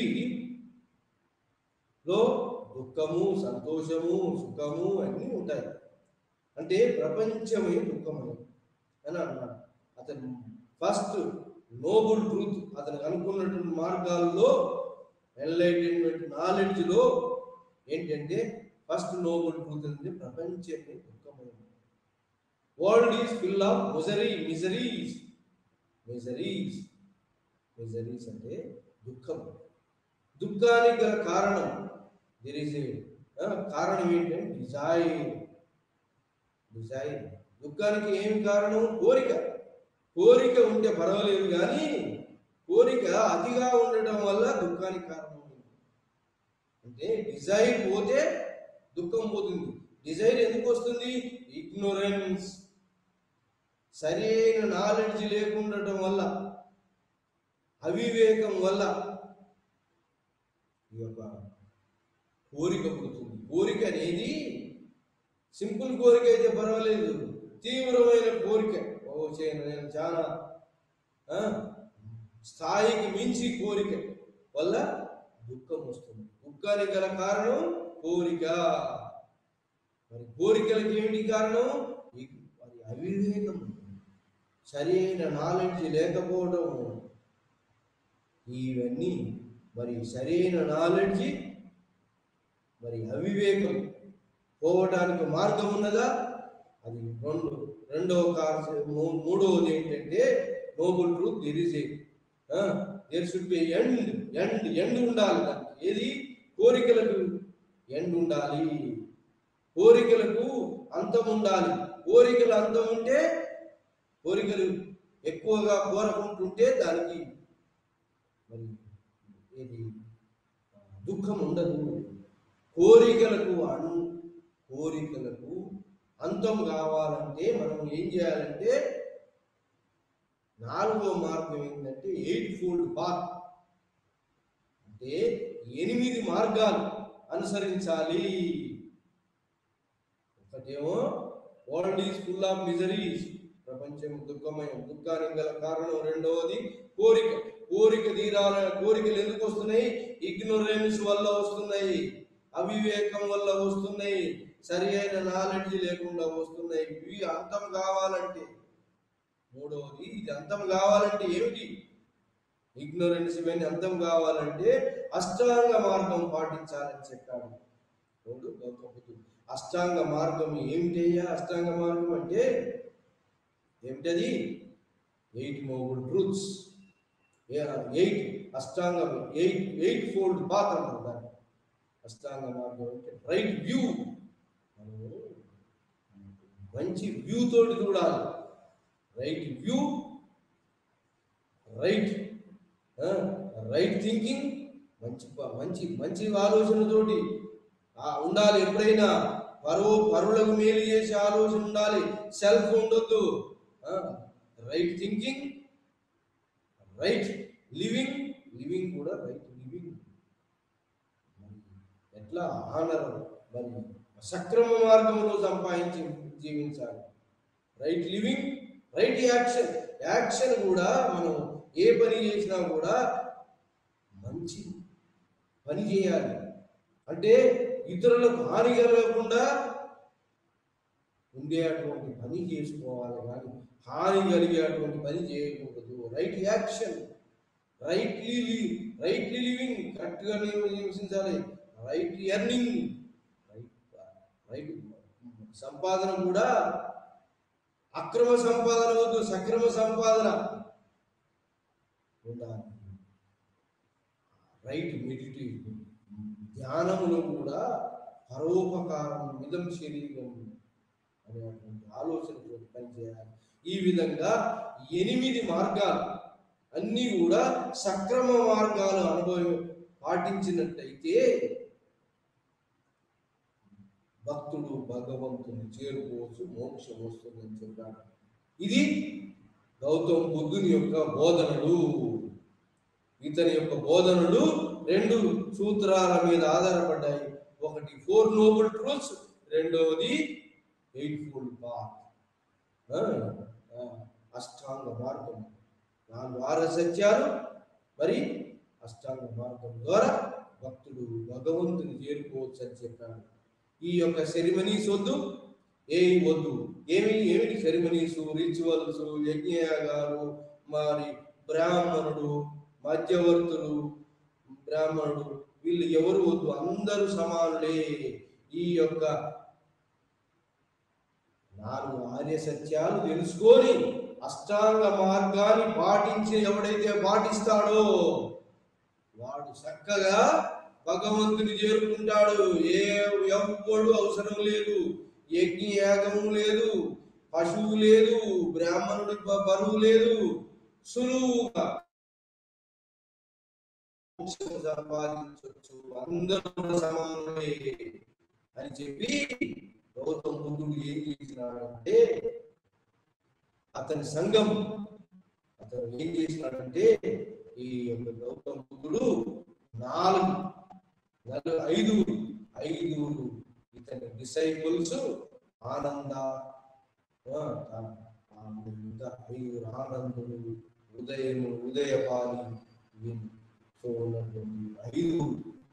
జీవిలో దుఃఖము, సంతోషము, సుఖము అన్నీ ఉంటాయి. అంటే ప్రపంచమే దుఃఖము అని అన్నాడు. అతను ఫస్ట్ నోబుల్ ట్రూత్ అతను అనుకున్నటువంటి మార్గాల్లో, ఎన్లైటన్మెంట్ నాలెడ్జ్లో ఏంటంటే ఫస్ట్ నోబుల్ ట్రూత్ అంటే ప్రపంచమే దుఃఖమైనది. World is full of misery miseries miseries miseries అంటే దుఃఖం. దుఃఖానికి గల కారణం దెర్ ఈజ్ ఏ కారణం ఏంటంటే డిజైర్ డిజైర్ దుఃఖానికి ఏం కారణం? కోరిక. కోరిక ఉంటే పర్వాలేదు, కానీ కోరిక అతిగా ఉండటం వల్ల దుఃఖానికి కారణం. అంటే డిజైర్ పోతే దుఃఖం పోతుంది. డిజైర్ ఎందుకు వస్తుంది? ఇగ్నోరెన్స్, సరైన నాలెడ్జ్ లేకుండటం వల్ల, అవివేకం వల్ల ఈ యొక్క కోరిక పుడుతుంది. కోరిక అనేది సింపుల్ కోరిక అయితే పర్వాలేదు, తీవ్రమైన కోరిక, ఓ నేను చాలా స్థాయికి మించి కోరిక వల్ల దుఃఖం వస్తుంది. దుఃఖానికి గల కారణం కోరిక. మరి కోరికలకి ఏమిటి కారణం? మరి అవివేకం, సరైన నాలెడ్జ్ లేకపోవడం. ఇవన్నీ మరి సరైన నాలెడ్జ్ మరి అవివేకం పోవడానికి మార్గం ఉన్నదా? అది రెండు రెండవ మూడవది ఏంటంటే noble truth, there is a there should be end end end ఉండాలి. ఏది? కోరికలకు ఎండ్ ఉండాలి, కోరికలకు అంతం ఉండాలి. కోరికలు అంతం ఉంటే, కోరికలు ఎక్కువగా కోరకుంటుంటే దానికి మరి ఏది దుఃఖం ఉండదు. కోరికలకు అను కోరికలకు అంతం కావాలంటే మనం ఏం చేయాలంటే నాలుగో మార్గం ఏంటంటే ఎయిట్ ఫోల్డ్ పాత్, అంటే ఎనిమిది మార్గాలు అనుసరించాలి. ఒకటేమో world is full of miseries, ప్రపంచం దుఃఖమయం, దుఃఖానికి గల కారణం. రెండవది కోరిక, కోరిక తీరాల కోరికలు ఎందుకు వస్తున్నాయి? ఇగ్నోరెన్స్ వల్ల వస్తున్నాయి, అవివేకం వల్ల వస్తున్నాయి, సరి అయిన నాలెడ్జ్ లేకుండా వస్తున్నాయి. ఇవి అంతం కావాలంటే మూడవది, ఇది అంతం కావాలంటే ఏమిటి? ఇగ్నోరెన్స్ ఇవన్నీ అంతం కావాలంటే అష్టాంగ మార్గం పాటించాలని చెప్పాడు మూడు గౌతమ బుద్ధుడు. అష్టాంగ మార్గం ఏమిటయ్యా? అష్టాంగ మార్గం అంటే ఏమిటది? ఎయిట్ నోబుల్ ట్రూత్స్, ఎయిట్ అష్టాంగం, ఎయిట్ ఎయిట్ ఫోల్డ్ పాత్ అంటారు దాన్ని. అష్టాంగ మార్గం అంటే రైట్ వ్యూ. మనము మంచి వ్యూ తోటి చూడాలి. Right view, right right thinking, మంచి మంచి మంచి ఆలోచనతోటి ఉండాలి. ఎప్పుడైనా పరువు పరువులకు మేలు చేసే ఆలోచన ఉండాలి. సెల్ఫ్ ఉండొద్దు. Right thinking, right living, living కూడా రైట్ లివింగ్. ఎట్లా ఆనర్ మరి సక్రమ మార్గంలో సంపాదించి జీవించాలి. Right living, right action. Action కూడా మనం ఏ పని చేసినా కూడా మంచి పని చేయాలి. అంటే ఇతరులకు హాని కలగకుండా ఉండేటువంటి పని చేసుకోవాలి, కానీ హాని కలిగేటువంటి పని చేయకూడదు. Right action, rightly rightly living, కరెక్ట్గా నివసించాలి. రైట్ ఎర్నింగ్, రైట్ రైట్ సంపాదన కూడా అక్రమ సంపాదన వద్దు, సక్రమ సంపాదన ఉండాలి. రైట్ మెడిటేషన్, ధ్యానములో కూడా పరోపకారం మిదం శరీరం అనేటువంటి ఆలోచనతో పనిచేయాలి. ఈ విధంగా ఎనిమిది మార్గాలు అన్నీ కూడా సక్రమ మార్గాలు అనుభవం పాటించినట్టయితే భక్తుడు భగవంతుని చేరుకోవచ్చు, మోక్షం వస్తుందని చెప్పాడు. ఇది గౌతమ బుద్ధుని యొక్క బోధనలు. ఇతని యొక్క బోధనలు రెండు సూత్రాల మీద ఆధారపడ్డాయి. ఒకటి ఫోర్ నోబుల్ ట్రూత్స్, రెండవది ఎయిట్ ఫోల్డ్ పాత్, అష్టాంగ మార్గం. నాలుగు ఆరు సత్యాలు, మరి అష్టాంగ మార్గం ద్వారా భక్తుడు భగవంతుని చేరుకోవచ్చు అని చెప్పాడు. ఈ యొక్క సెరిమనీస్ వద్దు, ఏమి వద్దు. ఏమి ఏమిటి సెరిమనీసు, రిచువల్స్, యజ్ఞయాగాలు, మరి బ్రాహ్మణుడు, మధ్యవర్తులు, బ్రాహ్మణుడు, వీళ్ళు ఎవరు వద్దు, అందరూ సమానులే. ఈ యొక్క నాలుగు ఆర్య సత్యాలు తెలుసుకొని అష్టాంగ మార్గాన్ని పాటించి ఎవడైతే పాటిస్తాడో వాడు చక్కగా భగవంతుని చేరుకుంటాడు. ఏ ఎవ్వడు అవసరం లేదు, యజ్ఞ యాగము లేదు, పశువు లేదు, బ్రాహ్మణుడి బరువు లేదు, సులువుగా సంపాదించవచ్చు, అందరూ సమానమే అని చెప్పి గౌతమ బుద్ధుడు ఏం చేసినాడంటే, అతని సంఘం అతను ఏం చేసినాడంటే, ఈ యొక్క గౌతమ బుద్ధుడు నాలుగు నలుగురు ఐదుగురు ఐదుగురు ఇతని డిసైపుల్స్, ఆనంద ఇంకా ఐదుగురు ఆనందులు, ఉదయము ఉదయపాలి, సో ఉన్నటువంటి ఐదుగురు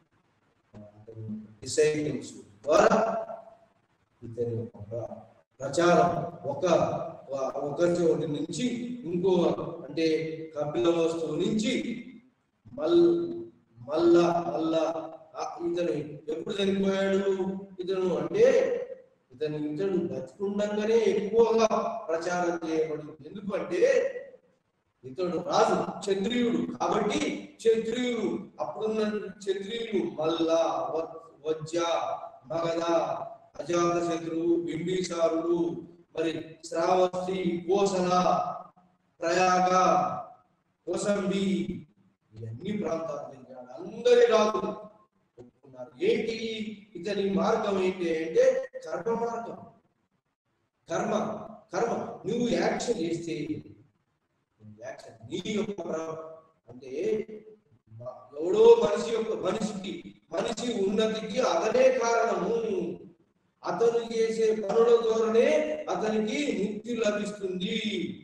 డిసైపుల్స్ ద్వారా ఇతని ఒక ప్రచారం ఒక ఒక చోటి నుంచి ఇంకో, అంటే కపిల వస్తువు నుంచి మల్ మళ్ళా మళ్ళా ఇతను ఎప్పుడు చనిపోయాడు ఇతను అంటే, ఇతను ఇతడు బతికుండగానే ఎక్కువగా ప్రచారం చేయబడింది. ఎందుకంటే ఇతడు రాజు, క్షత్రియుడు కాబట్టి క్షత్రియులు అప్పుడున్న క్షత్రియులు మల్ల, వజ్జ, మగధ, అజాత శత్రువు, బింబిసారుడు, మరి శ్రావస్తి, కోసల, ప్రయాగ, కోసంబి, ఇవన్నీ ప్రాంతాలు తిరిగాడు. అందరి రాజులు ఒప్పుకున్నారు. ఏంటి ఇతని మార్గం ఏంటి అంటే కర్మ మార్గం. కర్మ కర్మ నువ్వు యాక్షన్ చేస్తే యాక్షన్ నీ యొక్క అంటే ఎవడో మనిషి యొక్క మనిషికి మనిషి ఉన్నతికి అతనే కారణము. అతను చేసే పనుల ద్వారానే అతనికి ముక్తి లభిస్తుంది.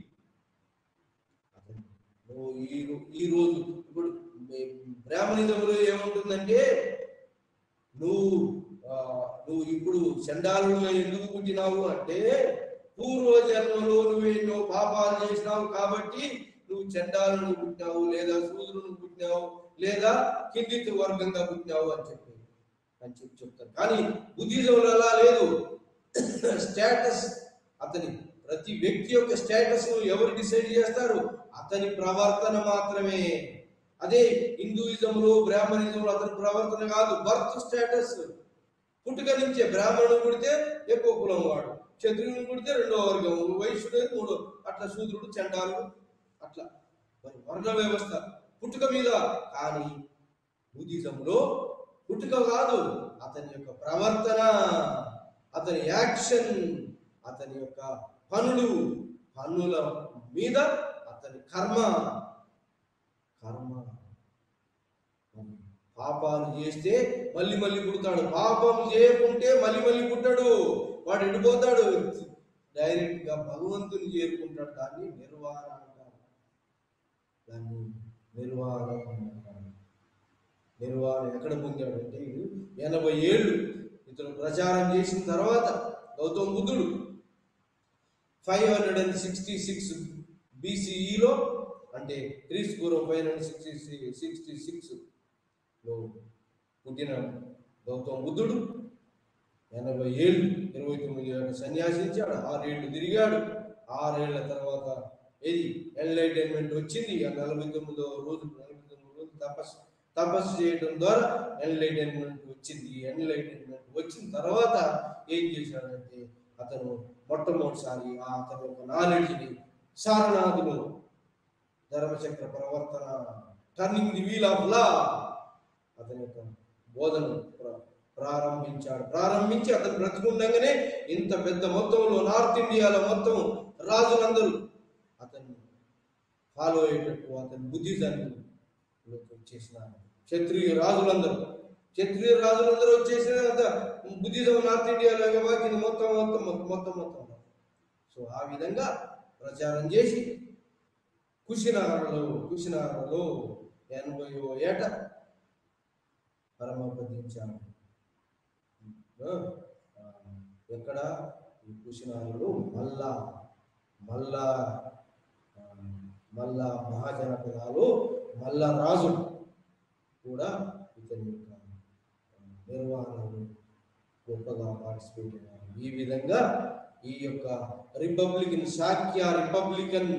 ఈ రోజు ఇప్పుడు బ్రాహ్మణిజంలో ఏముంటుందంటే, నువ్వు నువ్వు ఇప్పుడు చండాలుగా ఎందుకు పుట్టినావు అంటే, పూర్వ జన్మలో నువ్వు ఎన్నో పాపాలు చేసినావు కాబట్టి నువ్వు చండాలను పుట్టినావు, లేదా శూద్రులను పుట్టినావు, లేదా కిందితి వర్గంగా పుట్టినావు అని చెప్పి అని చెప్పి చెప్తారు. కానీ బుద్ధిజంలో అలా లేదు. స్టేటస్, అతని ప్రతి వ్యక్తి యొక్క స్టేటస్ ఎవరు డిసైడ్ చేస్తారు? అతని ప్రవర్తన మాత్రమే. అదే హిందూయిజంలో, బ్రాహ్మణిజంలో అతని ప్రవర్తన కాదు, బర్త్ స్టేటస్. పుట్టుక నుంచే బ్రాహ్మణుడు పుడితే ఎక్కువ కులం వాడు, క్షత్రియుడు పుడితే రెండో వర్గం, వైశ్యుడు మూడో, అట్లా శూద్రుడు, చండాలుడు, అట్లా వర్ణ వ్యవస్థ పుట్టుక మీద. కానీ బుద్ధిజంలో పుట్టుక కాదు, అతని యొక్క ప్రవర్తన, అతని యాక్షన్, అతని యొక్క పనులు, పనుల మీద అతని కర్మ కర్మ పాపాలు చేస్తే మళ్ళీ మళ్ళీ పుడతాడు, పాపం చేయకుంటే మళ్ళీ మళ్ళీ పుట్టాడు, వాడు ఎండిపోతాడు, డైరెక్ట్ గా భగవంతుని చేరుకుంటాడు. దాన్ని నిర్వాణ అంటారు. దాన్ని నిర్వాణ అంటారు. నిర్వాణ ఎక్కడ పొందాడంటే ఎనభై ఏళ్ళు ఇతను ప్రచారం చేసిన తర్వాత గౌతమ బుద్ధుడు five hundred and sixty six బీసీఈలో, అంటే క్రీస్తు పూర్వం five hundred sixty sixty six లో పుట్టిన గౌతమ బుద్ధుడు ఎనభై ఏళ్ళు ఇరవై తొమ్మిది ఏళ్ళు సన్యాసించాడు, ఆరేళ్లు తిరిగాడు. ఆరేళ్ల తర్వాత ఏది ఎన్లైటైన్మెంట్ వచ్చింది. ఆ నలభై తొమ్మిదో రోజు నలభై తొమ్మిది రోజు తపస్సు తపస్సు చేయడం ద్వారా ఎన్లైటైన్మెంట్ వచ్చింది. ఎన్లైటైన్మెంట్ వచ్చిన తర్వాత ఏం చేశాడంటే అతను మొట్టమొదటిసారి ఆ అతని యొక్క నాలెడ్జ్ని సారనాథులు ధర్మచక్ర ప్రవర్తన, turning the wheel of law, అతని యొక్క బోధన ప్రారంభించాడు. ప్రారంభించి అతను బ్రతికుండగానే ఇంత పెద్ద మొత్తంలో నార్త్ ఇండియాలో మొత్తం రాజులందరూ అతన్ని ఫాలో అయ్యేటట్టు అతని బుద్ధిజాన్ని వచ్చేసినారు. క్షత్రియ రాజులందరూ క్షత్రియ రాజులందరూ వచ్చేసిన బుద్ధిజం నార్త్ ఇండియాలో మొత్తం మొత్తం మొత్తం మొత్తం సో ఆ విధంగా ప్రచారం చేసి కుషినారలో కుషినారలో ఎనభైవ ఏట పరమపదించాడు. ఎక్కడ? ఈ కుషినారులు మల్లా మల్లా మల్లా మహాజనపదాలు మల్ల రాజు కూడా ఇతని యొక్క నిర్వహణలు గొప్పగా పార్టిసిపేట్ అయ్యారు. ఈ విధంగా ఈ యొక్క రిపబ్లికన్ శాక్య రిపబ్లికన్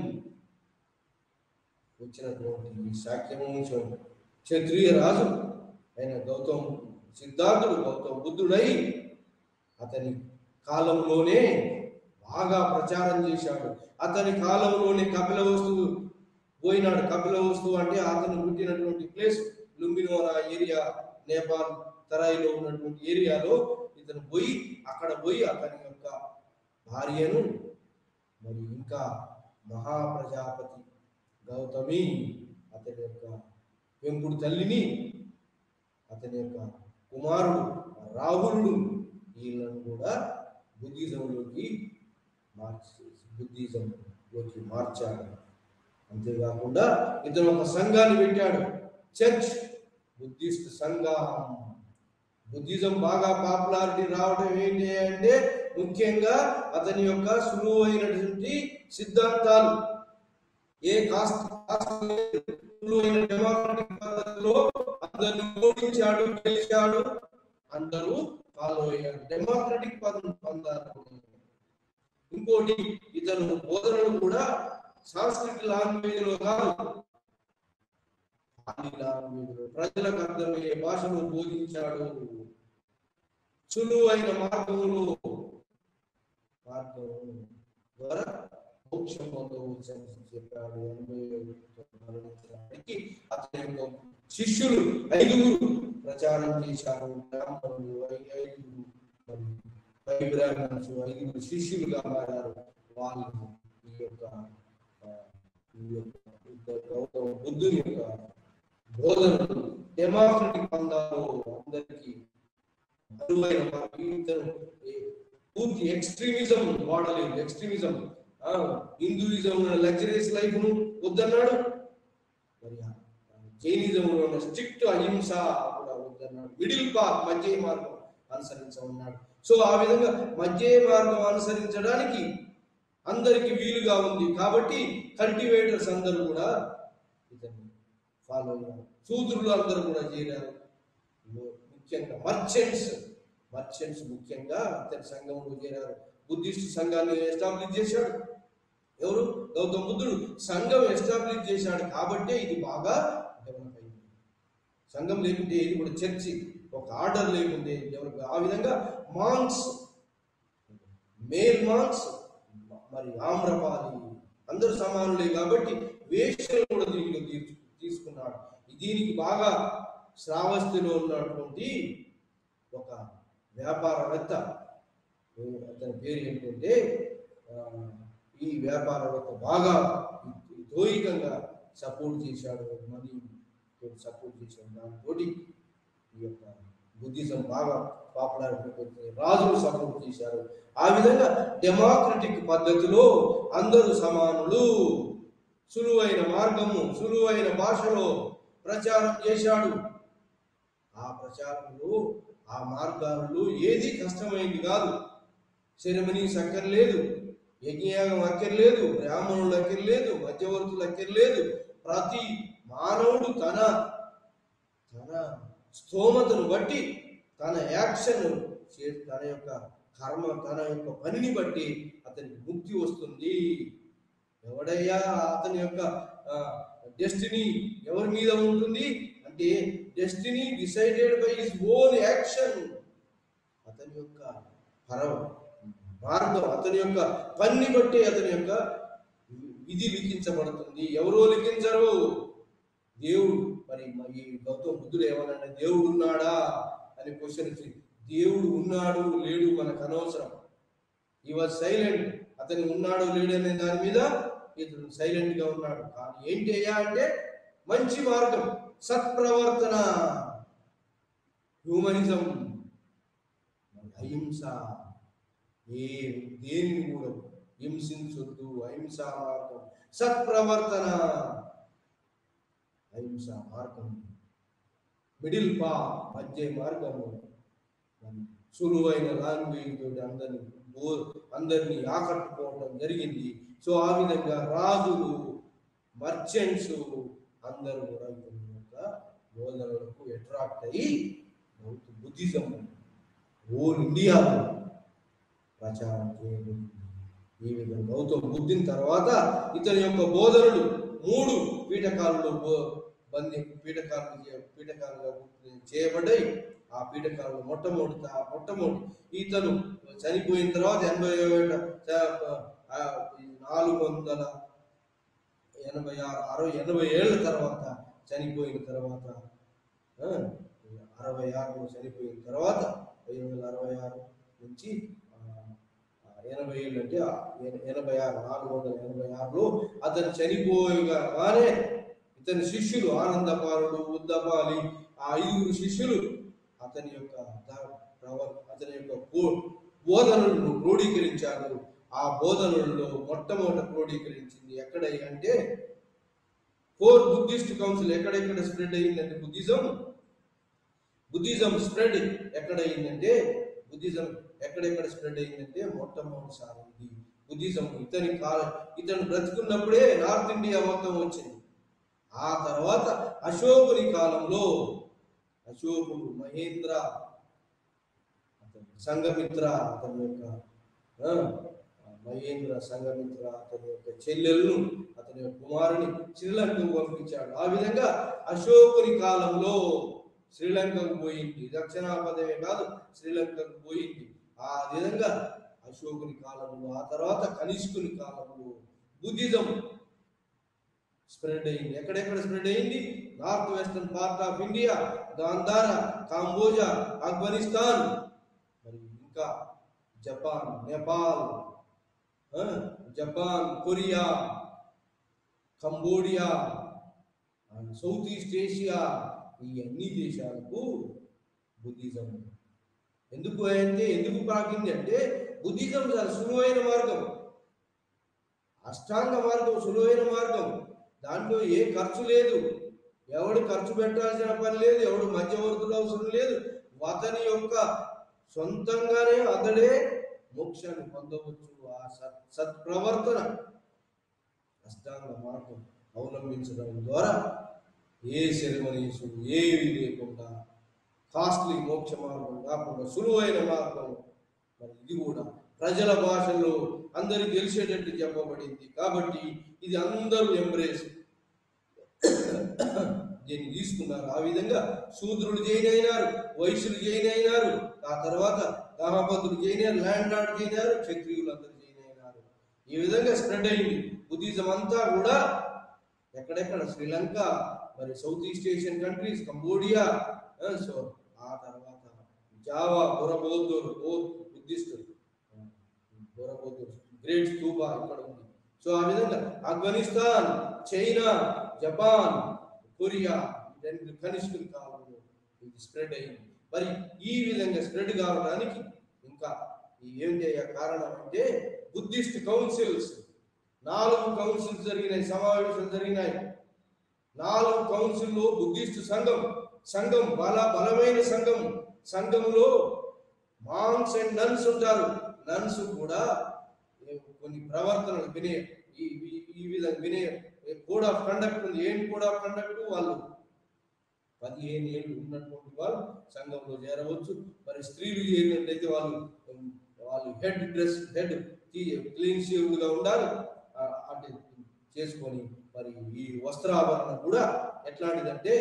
వచ్చినటువంటి ఈ శాక్య వంశం క్షత్రియ రాజు అయిన గౌతమ్ సిద్ధార్థుడు గౌతమ బుద్ధుడై అతని కాలంలోనే బాగా ప్రచారం చేశాడు. అతని కాలంలోనే కపిల వస్తువు పోయినాడు. కపిల వస్తువు అంటే అతను పుట్టినటువంటి ప్లేస్ లుంబినోరా ఏరియా, నేపాల్ తరాయిలో ఉన్నటువంటి ఏరియాలో ఇతను పోయి అక్కడ పోయి అతని యొక్క భార్యను మరి ఇంకా మహాప్రజాపతి గౌతమి అతని యొక్క పెంపుడు తల్లిని అతని యొక్క కుమారుడు రాహులుడు వీళ్ళను కూడా బుద్ధిజంలోకి మార్చి బుద్ధిజంలోకి మార్చాడు. అంతేకాకుండా ఇతను ఒక సంఘాన్ని పెట్టాడు, చర్చ్, బుద్ధిస్ట్ సంఘం. బుద్ధిజం బాగా పాపులారిటీ రావడం ఏంటి అంటే ముఖ్యంగా అతని యొక్క సులువైనటువంటి సిద్ధాంతాలు. ఏ కాస్త సులువైన డెమోక్రటిక్ పద్ధతిలో అందరిని ఓడించాడు, గెలిచాడు, అందరూ ఫాలో అయ్యారు. డెమోక్రటిక్ పద్ధతి పొందారు. ఇంకోటి ఇతను బోధనలు కూడా సాంస్కృతిక లాంగ్వేజ్ లో కాదు, ప్రజలకు అర్థమయ్యే భాషను బోధించాడు. సులువైన మార్గంలో మార్గం ద్వారా మోక్షం పొందవచ్చు అని చెప్పాడు. అతని యొక్క శిష్యులు ఐదుగురు ప్రచారం చేశారు. బ్రాహ్మణులు ఐదుగురు ఐదుగురు శిష్యులుగా మారారు. వాళ్ళు ఈ యొక్క గౌతమ బుద్ధుని యొక్క బోధనలు డెమోక్రటిక్ పందాలు అందరికీ అనువైన పూర్తి ఎక్స్ట్రీమిజం వాడలేదు. ఎక్స్ట్రీమిజం హిందూయిజం లగ్జరీస్ లైఫ్ ను వద్దన్నాడు, మరి జైనిజంలో ఉన్న స్ట్రిక్ట్ అహింస కూడా వద్దన్నాడు. మిడిల్ పాత్ మధ్య మార్గం అనుసరించమన్నాడు. సో ఆ విధంగా మధ్య మార్గం అనుసరించడానికి అందరికి వీలుగా ఉంది కాబట్టి కల్టివేటర్స్ అందరూ కూడా ఇతన్ని ఫాలో అయ్యారు. శూద్రులు అందరూ కూడా చేరారు. ముఖ్యంగా మర్చెంట్స్ మర్చెంట్స్ ముఖ్యంగా ఇతని సంఘంలో చేరారు. బుద్ధిస్ట్ సంఘాన్ని ఎస్టాబ్లిష్ చేశాడు ఎవరు? గౌతమ బుద్ధుడు. సంఘం ఎస్టాబ్లిష్ చేశాడు కాబట్టే ఇది బాగా డెవలప్ అయింది. సంఘం లేకుంటే ఇది కూడా చర్చి ఒక ఆర్డర్ లేకుంటే డెవలప్. ఆ విధంగా మాంక్స్, మేల్ మాంక్స్, మరి ఆమ్రపాలి అందరూ సమానులే కాబట్టి వేశ్యలు కూడా దీనిలో తీసుకున్నాడు. దీనికి బాగా శ్రావస్తిలో ఉన్నటువంటి ఒక వ్యాపారవేత్త, అతని పేరు ఏంటంటే, ఈ వ్యాపారవేత్త బాగా దోయికంగా సపోర్ట్ చేశాడు, మనీ సపోర్ట్ చేశాడు. దాంతో ఈ యొక్క బుద్ధిజం బాగా పాపులారిటీ పొందింది. రాజులు సపోర్ట్ చేశారు. ఆ విధంగా డెమోక్రటిక్ పద్ధతిలో అందరూ సమానులు, సులువైన మార్గము, సులువైన భాషలో ప్రచారం చేశాడు. ఆ ప్రచారంలో ఆ మార్గాలలో ఏది కష్టమైంది కాదు. సెరమనీస్ అక్కర్లేదు, యజ్ఞయాగం అక్కర్లేదు, బ్రాహ్మణులు అక్కర్లేదు, మధ్యవర్తులు అక్కర్లేదు. ప్రతి మానవుడు తన తన స్తోమతను బట్టి తన యాక్షన్, తన యొక్క కర్మ, తన యొక్క పనిని బట్టి అతనికి ముక్తి వస్తుంది. ఎవడయ్యా అతని యొక్క డెస్టినీ ఎవరి మీద ఉంటుంది అంటే, destiny decided by his own action. అతని యొక్క పరం మార్గం, అతని యొక్క పని బట్టి అతని యొక్క విధి లిఖించబడుతుంది. ఎవరో లిఖించరు, దేవుడు. మరి ఈ గౌతమ బుద్ధుడు ఏమన్నా దేవుడు ఉన్నాడా అని క్వశ్చన్ వచ్చింది. దేవుడు ఉన్నాడు లేడు మనకు అనవసరం. ఈ వాజ్ సైలెంట్. అతని ఉన్నాడు లేడు అనే దాని మీద ఇతను సైలెంట్ గా ఉన్నాడు. కానీ ఏంటి అయ్యా అంటే, మంచి మార్గం, సత్ప్రవర్తన, హ్యూమనిజం, అహింస, ఏ దేనిని కూడా హింసించొద్దు, అహింసా మార్గం, సత్ప్రవర్తన, అహింసా మార్గం, మిడిల్ పా, మధ్య మార్గము, సులువైన లాంగ్వేజ్ తోటి అందరినీ అందరినీ ఆకట్టుకోవడం జరిగింది. సో ఆ విధంగా రాజులు, మర్చెంట్స్ అందరూ కూడా ఇతని యొక్క బోధనలకు అట్రాక్ట్ అయ్యి బుద్ధిజం ఓల్ ఇండియాలో ప్రచారం చేయబడింది. ఈ విధంగా గౌతమ బుద్ధుని తర్వాత ఇతని యొక్క బోధనలు మూడు పీఠకాలలో బంది పీఠకాలు పీఠకాలుగా చేయబడ్డాయి. ఆ పీఠకాలలో మొట్టమొదటి మొట్టమొదటి ఇతను చనిపోయిన తర్వాత ఎనభై నాలుగు వందల ఎనభై ఆరు అరవై ఎనభై ఏళ్ళ తర్వాత చనిపోయిన తర్వాత అరవై ఆరులో చనిపోయిన తర్వాత ఐదు వందల అరవై ఆరు నుంచి ఎనభై ఏళ్ళు అంటే ఎనభై ఆరు నాలుగు వందల ఎనభై ఆరులో అతను చనిపోయగానే ఇతని శిష్యులు ఆనందపాలుడు, ఉద్దపాలి, ఆ ఐదుగురు శిష్యులు అతని యొక్క అతని యొక్క బోధనలను క్రోడీకరించారు. ఆ బోధనలలో మొట్టమొదట క్రోడీకరించింది ఎక్కడ అంటే, ఫోర్ బుద్ధిస్ట్ కౌన్సిల్ ఎక్కడెక్కడ స్ప్రెడ్ అయ్యిందంటే, బుద్ధిజం బుద్ధిజం స్ప్రెడ్ ఎక్కడయిందంటే బుద్ధిజం ఎక్కడెక్కడ స్ప్రెడ్ అయిందంటే మొట్టమొదటిసారి బుద్ధిజం ఇతని కాల ఇతను బ్రతుకున్నప్పుడే నార్త్ ఇండియా మొత్తం వచ్చింది. ఆ తర్వాత అశోకుని కాలంలో అశోకుడు, మహేంద్ర, సంఘమిత్ర, అతని యొక్క మహేంద్ర సంఘమిత్ర అతని యొక్క చెల్లెలను, అతని యొక్క కుమారుని శ్రీలంకకు పంపించాడు. ఆ విధంగా అశోకుని కాలంలో శ్రీలంకకు పోయింది. దక్షిణాపదమే కాదు, శ్రీలంకకు పోయింది. ఆ విధంగా అశోకుని కాలంలో, ఆ తర్వాత కనిష్కుని కాలంలో బుద్ధిజం స్ప్రెడ్ అయింది. ఎక్కడెక్కడ స్ప్రెడ్ అయింది? North western part of India, Gandhara, Kamboja, Afghanistan, మరి ఇంకా Japan, Nepal, Japan, Korea, Cambodia, South East Asia, ఈ అన్ని దేశాలకు బుద్ధిజం ఎందుకు అంటే ఎందుకు పాకింది అంటే, బుద్ధిజం చాలా సులువైన మార్గం, అష్టాంగ మార్గం, సులువైన మార్గం. దాంట్లో ఏ ఖర్చు లేదు, ఎవడు ఖర్చు పెట్టాల్సిన పని లేదు, ఎవడు మధ్యవర్తులు అవసరం లేదు. అతని యొక్క సొంతంగానే అతడే మోక్షాన్ని పొందవచ్చు. ఆ సత్ సత్ప్రవర్తన అష్టాంగ మార్గం అవలంబించడం ద్వారా ఏ సెరమనీసు ఏవి లేకుండా కాస్ట్లీ మోక్ష మార్గం కాకుండా సులువైన మార్గం, మరి ఇది కూడా ప్రజల భాషల్లో అందరికి తెలిసేటట్టు చెప్పబడింది. కాబట్టి ఇది అందరూ ఎంబ్రేస్ దీన్ని తీసుకున్నారు. ఆ విధంగా శూద్రులు జైన్ అయినారు, వైశ్యులు జైన్ అయినారు, ఆ తర్వాత గామపతులు జైన్ అయ్యారు, ల్యాండ్ లార్డ్ జైన్ అయ్యారు, క్షత్రియులు అందరూ జైన్ అయినారు. ఈ విధంగా స్ప్రెడ్ అయింది బుద్ధిజం అంతా కూడా. ఎక్కడెక్కడ శ్రీలంక, మరి South East Asian countries, Cambodia, so ఆ తర్వాత జావా, బొరబోధులు బుద్ధిస్టులు, బొరబోధులు గ్రేట్ స్తూపా ఇక్కడ ఉంది. సో ఆ విధంగా ఆఫ్ఘనిస్తాన్, చైనా, జపాన్, కొరియా రెండు కనిష్ఠులు కావాలి ఇది స్ప్రెడ్ అయింది. మరి ఈ విధంగా స్ప్రెడ్ కావడానికి ఇంకా ఏంటి కారణం అంటే బుద్ధిస్ట్ కౌన్సిల్స్, నాలుగు కౌన్సిల్స్ జరిగినాయి, సమావేశాలు జరిగినాయి. నాలుగు కౌన్సిల్లో బుద్ధిస్ట్ సంఘం సంఘం బల బలమైన సంఘం. సంఘంలో మాంగ్స్ అండ్ నన్స్ ఉంటారు. నన్స్ కూడా కొన్ని ప్రవర్తనలు వినే ఈ ఈ విధంగా వినే కోడ్ ఆఫ్ కండక్ట్ ఉంది. ఏం కోడ్ ఆఫ్ కండక్ట్? వాళ్ళు పదిహేను ఏళ్ళు ఉన్నటువంటి వాళ్ళు సంఘంలో చేరవచ్చు. మరి స్త్రీలు చేరినట్లయితే వాళ్ళు వాళ్ళు హెడ్ డ్రెస్ హెడ్ క్లీన్ షేవ్డ్గా ఉండాలి. అంటే చేసుకొని మరి ఈ వస్త్రాభరణ కూడా ఎట్లాంటిదంటే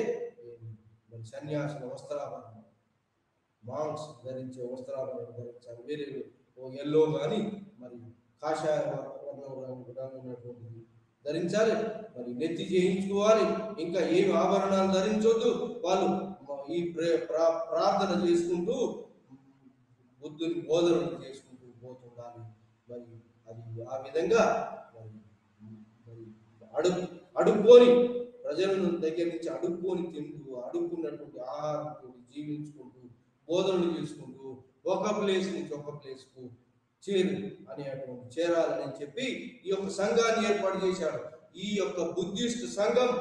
మరి సన్యాసుల వస్త్రాభరణ, మాంగ్స్ ధరించే వస్త్రాభరణ ధరించాలి. వేరే ఎల్లో కానీ మరి కాషాయ వర్ణం రంగు ఉన్నటువంటిది ధరించాలి. మరి నెత్తి చేయించుకోవాలి. ఇంకా ఏమి ఆభరణాలు ధరించొద్దు. వాళ్ళు ఈ ప్రార్థన చేసుకుంటూ బుద్ధుని బోధనలు చేసుకుంటూ పోతుండాలి. మరి అది ఆ విధంగా మరి మరి అడుగు అడుక్కొని ప్రజలను దగ్గర నుంచి అడుక్కొని తింటూ అడుక్కున్నటువంటి ఆహారంతో జీవించుకుంటూ బోధనలు చేసుకుంటూ ఒక ప్లేస్ నుంచి ఒక ప్లేస్కు చేరు అనేటువంటి చేరాలని చెప్పి ఈ యొక్క సంఘాన్ని ఏర్పాటు చేశాడు. ఈ యొక్క బుద్ధిస్ట్ సంఘం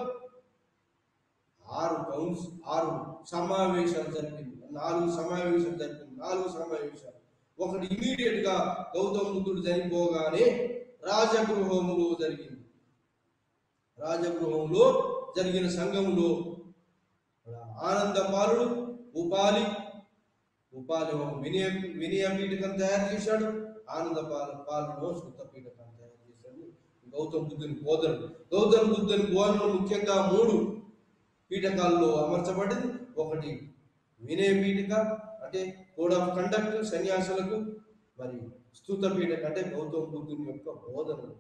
ఆరు కౌన్స్ ఆరు సమావేశాలు జరిపింది. నాలుగు సమావేశాలు జరిపింది నాలుగు సమావేశాలు ఒకటి ఇమీడియట్ గా గౌతమ బుద్ధుడు చనిపోగానే రాజగృహంలో జరిగింది. రాజగృహంలో జరిగిన సంఘంలో ఆనందపాలుడు ఉపాలి ఉపాలి వినయ వినయ పీఠకం తయారు చేశాడు. ఆనంద పాల పాలలో శుద్ధ పీఠకం తయారు చేశాడు. గౌతమ బుద్ధుని బోధనలు గౌతమ బుద్ధుని బోధనలు ముఖ్యంగా మూడు పీఠకాల్లో అమర్చబడింది. ఒకటి వినయ పీఠిక అంటే కోడ్ ఆఫ్ కండక్ట్ సన్యాసులకు, మరి స్తుత పీఠక అంటే గౌతమ బుద్ధుని యొక్క బోధనలు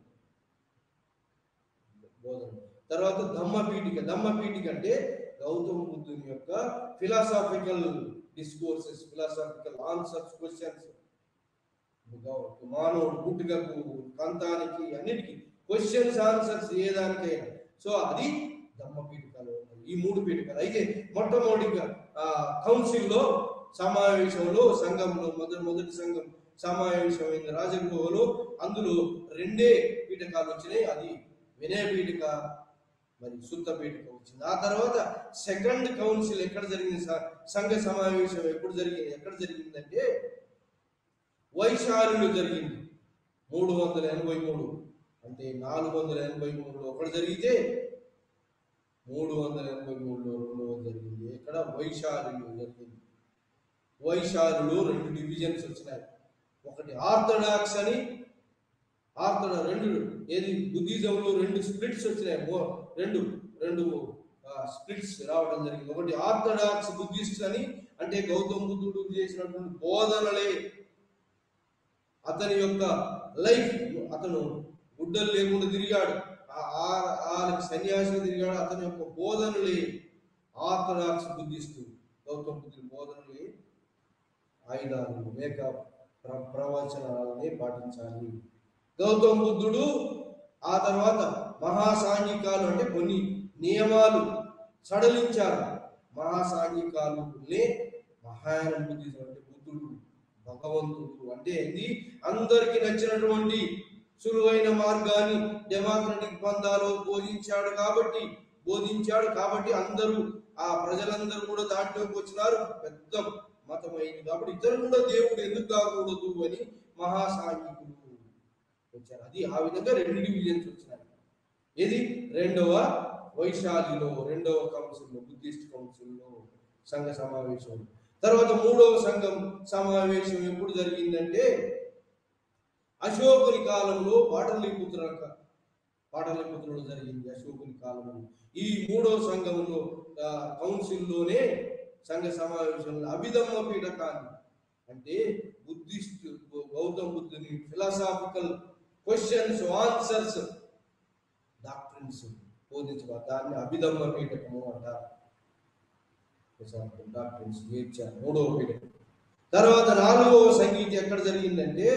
బోధనలు తర్వాత ధమ్మ పీఠిక ధమ్మ పీఠిక అంటే గౌతమ బుద్ధుని యొక్క philosophical discourses, philosophical answers, questions, మానవుడు పుట్టుకకు కంతానికి అన్నిటికీ క్వశ్చన్స్ ఆన్సర్స్ ఏ దానికైనా. సో అది ధమ్మ పీఠికలో ఉన్నాయి ఈ మూడు పీఠికలు. అయితే మొట్టమొదటిగా ఆ కౌన్సిల్లో సమావేశంలో సంఘంలో మొదటి మొదటి సంఘం సమావేశమైన రాజగృహలో అందులో రెండే పీఠకాలు వచ్చినాయి. అది వినయ పీఠిక, మరి శుద్ధ పీఠిక వచ్చింది. ఆ తర్వాత సెకండ్ కౌన్సిల్ ఎక్కడ జరిగింది? సంఘ సమావేశం ఎప్పుడు జరిగింది ఎక్కడ జరిగిందంటే వైశాల్యులు జరిగింది. మూడు వందల ఎనభై మూడు అంటే నాలుగు వందల ఎనభై మూడులో ఒకటి జరిగితే మూడు వందల ఎనభై మూడులో రెండవ జరిగింది. ఇక్కడ వైశాల్యులు జరిగింది. వైశాల్యులు రెండు డివిజన్స్ వచ్చినాయి. ఒకటి ఆర్థడాక్స్ అని ఆర్థడ రెండు ఏది బుద్ధిజంలో రెండు స్ప్లిట్స్ వచ్చినాయి. రెండు రెండు స్ప్లిట్స్ రావడం జరిగింది. ఒకటి ఆర్థడాక్స్ బుద్ధిస్ట్ అని అంటే గౌతమ బుద్ధుడు చేసినటువంటి బోధనలే అతని యొక్క లైఫ్, అతను గుడ్డలు లేకుండా తిరిగాడు, సన్యాసిగా తిరిగాడు, అతని యొక్క బోధనలే ఆర్థడాక్స్ బుద్ధిస్తు. గౌతమ బుద్ధుని బోధనలే ఆయుధాలు లేక ప్రవచనాలని పాటించాలి. గౌతమ బుద్ధుడు ఆ తర్వాత మహాసాంఘికాలు అంటే కొన్ని నియమాలు సడలించారు. మహాసాంఘికాలునే మహాయాన బుద్ధిజం అంటే బుద్ధుడు భగవంతుడు అంటే ఏంది? అందరికి నచ్చినటువంటి సులువైన మార్గాన్ని డెమోక్రటిక్ పంథాలో బోధించాడు కాబట్టి బోధించాడు కాబట్టి అందరూ ఆ ప్రజలందరూ కూడా దాంట్లోకి వచ్చినారు. పెద్ద మతం అయింది కాబట్టి ఇద్దరు కూడా దేవుడు ఎందుకు కాకూడదు అని మహాసాంఘికులు వచ్చారు. అది ఆ విధంగా రెండు డివిజన్స్ వచ్చినాయి. ఇది రెండవ వైశాలిలో, రెండవ కౌన్సిల్లో, బుద్ధిస్ట్ కౌన్సిల్లో సంఘ సమావేశం. తర్వాత మూడవ సంఘం సమావేశం ఎప్పుడు జరిగిందంటే అశోకుని కాలంలో పాటలీపుత్ర పాటలీపుత్రలో జరిగింది. అశోకుని కాలంలో ఈ మూడవ సంఘంలో కౌన్సిల్లోనే సంఘ సమావేశంలో అభిధమ్మ పీఠకాన్ని, అంటే బుద్ధిస్ట్ గౌతమ బుద్ధుని ఫిలాసాఫికల్ క్వశ్చన్స్ ఆన్సర్స్ డాక్ట్రిన్స్ బోధించబా దాన్ని అభిధమ్మ పీఠకము అంటారు. డాక్ట్రిన్స్ నేర్చారు మూడవ పీఠకం. తర్వాత నాలుగవ సంగీతి ఎక్కడ జరిగిందంటే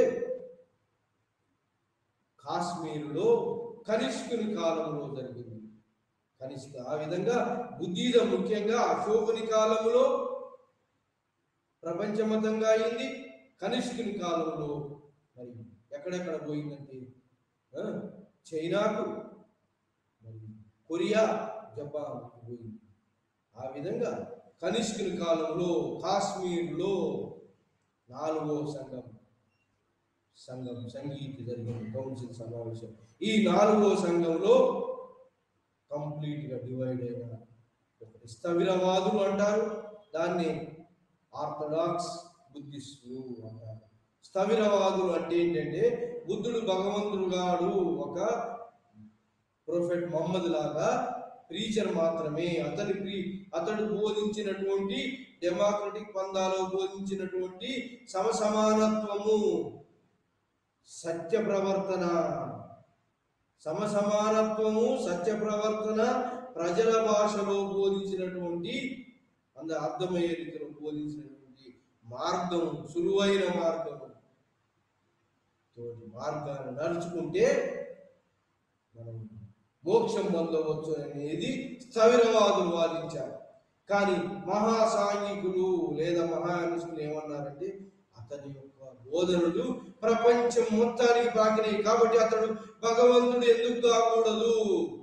కాశ్మీరులో కనిష్కుని కాలంలో జరిగింది. కనిష్క ఆ విధంగా బుద్ధిజం ముఖ్యంగా అశోకుని కాలంలో ప్రపంచమతంగా అయింది. కనిష్కుని కాలంలో మరి ఎక్కడెక్కడ పోయిందంటే చైనాకు, మరి కొరియా, జపాన్కు పోయింది. ఆ విధంగా కనిష్కుని కాలంలో కాశ్మీర్లో నాలుగో సంఘం సంఘం సంగీతి జరిగింది, కౌన్సిల్ సమావేశం. ఈ నాలుగో సంఘంలో కంప్లీట్గా డివైడ్ అయిన ఒకటి స్థవిరవాదులు అంటారు, దాన్ని ఆర్థడాక్స్ బుద్ధిస్టులు అంటారు. స్థవిరవాదులు అంటే ఏంటంటే బుద్ధుడు భగవంతుడు గాడు, ఒక ప్రొఫెట్ మొహమ్మద్ లాగా ప్రీచర్ మాత్రమే, అతని ప్రీ అతడు బోధించినటువంటి డెమోక్రటిక్ పందాలో బోధించినటువంటి సమసమానత్వము, సత్య ప్రవర్తన, సమసమానత్వము, సత్య ప్రవర్తన, ప్రజల భాషలో బోధించినటువంటి అంద అర్థమయ్యే రీతిలో బోధించినటువంటి మార్గం, సులువైన మార్గం తోటి మార్గాన్ని నడుచుకుంటే మనం మోక్షం పొందవచ్చు అనేది స్థవిరవాదులు వాదించారు. కానీ మహాసాంఘికులు లేదా మహానిష్ఠులు ఏమన్నారంటే అతని యొక్క బోధనలు ప్రపంచం మొత్తానికి పాకినాయి కాబట్టి అతడు భగవంతుడు ఎందుకు కాకూడదు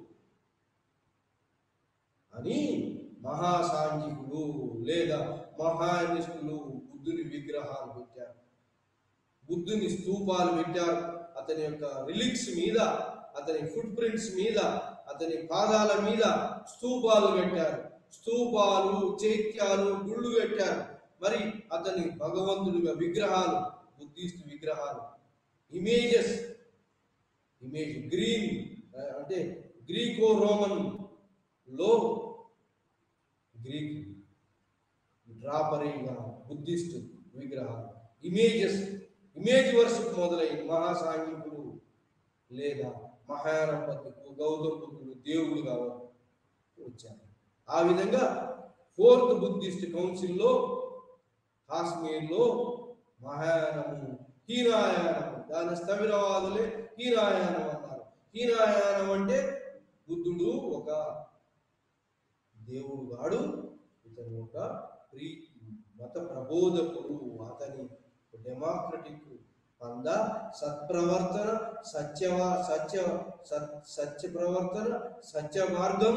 అని మహాసాంఘికులు లేదా మహానిష్ఠులు బుద్ధుని విగ్రహాలు పెట్టారు, బుద్ధుని స్తూపాలు పెట్టారు. అతని యొక్క రిలిక్స్ మీద, అతని ఫుట్ ప్రింట్స్ మీద, అతని పాదాల మీద స్తూపాలు పెట్టారు, స్తూపాలు, చైత్యాలు, గుళ్ళు పెట్టారు. మరి అతని భగవంతుడిగా విగ్రహాలు, బుద్ధిస్ట్ విగ్రహాలు, ఇమేజెస్, ఇమేజ్ గ్రీన్ అంటే గ్రీకో రోమన్ లో గ్రీక్ డ్రాపరీగా బుద్ధిస్ట్ విగ్రహాలు, ఇమేజెస్, ఇమేజ్ వర్షిప్ మొదలైన మహాసాంఘికులు లేదా మహాయాన పద్ధతులు గౌతమ బుద్ధుడు దేవుడుగా వచ్చారు. ఆ విధంగా ఫోర్త్ బుద్ధిస్ట్ కౌన్సిల్లో కాశ్మీర్లో మహాయానము, హీనాయానము, దాని స్థవిరవాదులే హీనాయానం అన్నారు. హీనాయానం అంటే బుద్ధుడు ఒక దేవుడు గాడు, ఇతను ఒక ప్రీ మత ప్రబోధకుడు, అతని డెమోక్రటిక్ పంద, సత్ప్రవర్తన, సత్యవా సత్య సత్య ప్రవర్తన, సత్య మార్గం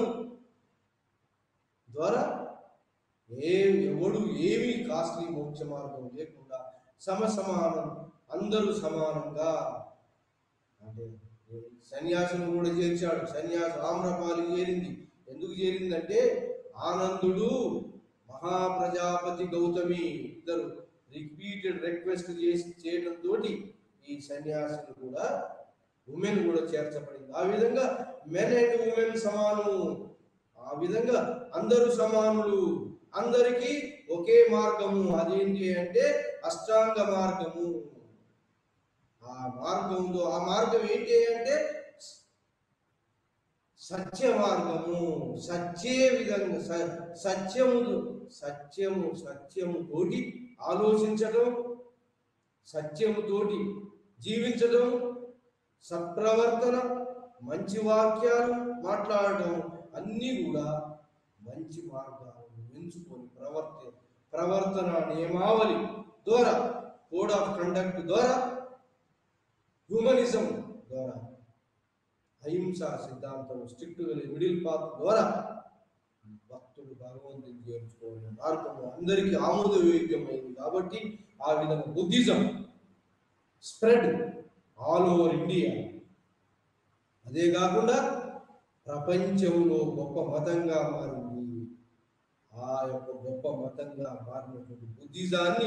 ద్వారా ఏ ఎవడు ఏమీ కాస్ట్లీ మోక్ష మార్గం లేకుండా సమసమానం, అందరూ సమానంగా, అంటే సన్యాసులు కూడా చేర్చాడు. సన్యాసు ఆమ్రపాలి చేరింది. ఎందుకు చేరిందంటే ఆనందుడు, మహాప్రజాపతి గౌతమి ఇద్దరు రిపీటెడ్ రిక్వెస్ట్ చేసి చేయడంతో ఈ సన్యాసులు కూడా, ఉమెన్ కూడా చేర్చబడింది. ఆ విధంగా మెన్ అండ్ ఉమెన్ సమానము, ఆ విధంగా అందరూ సమానులు, అందరికీ ఒకే మార్గము. అదేంటి అంటే అష్టాంగ మార్గము. ఆ మార్గంలో ఆ మార్గం ఏంటి అంటే సత్య మార్గము. సత్యే విధంగా సత్యము సత్యము సత్యము తోటి ఆలోచించడం, సత్యము తోటి జీవించడం, సత్ప్రవర్తన, మంచి వాక్యాలు మాట్లాడడం, అన్నీ కూడా మంచి మార్గాలను ఎంచుకొని ప్రవర్త ప్రవర్తన నియమావళి ద్వారా, కోడ్ ఆఫ్ కండక్ట్ ద్వారా, హ్యూమనిజం ద్వారా, అహింసా సిద్ధాంతం, స్ట్రిక్ట్ మిడిల్ పాత్ ద్వారా భక్తుడు భగవంతుని చేర్చుకోవడం మార్గము అందరికీ ఆమోదయోగ్యమైంది. కాబట్టి ఆ విధంగా Buddhism spread all over India. అదే కాకుండా ప్రపంచంలో గొప్ప మతంగా మారింది. ఆ యొక్క గొప్ప మతంగా మారినటువంటి బుద్ధిజాన్ని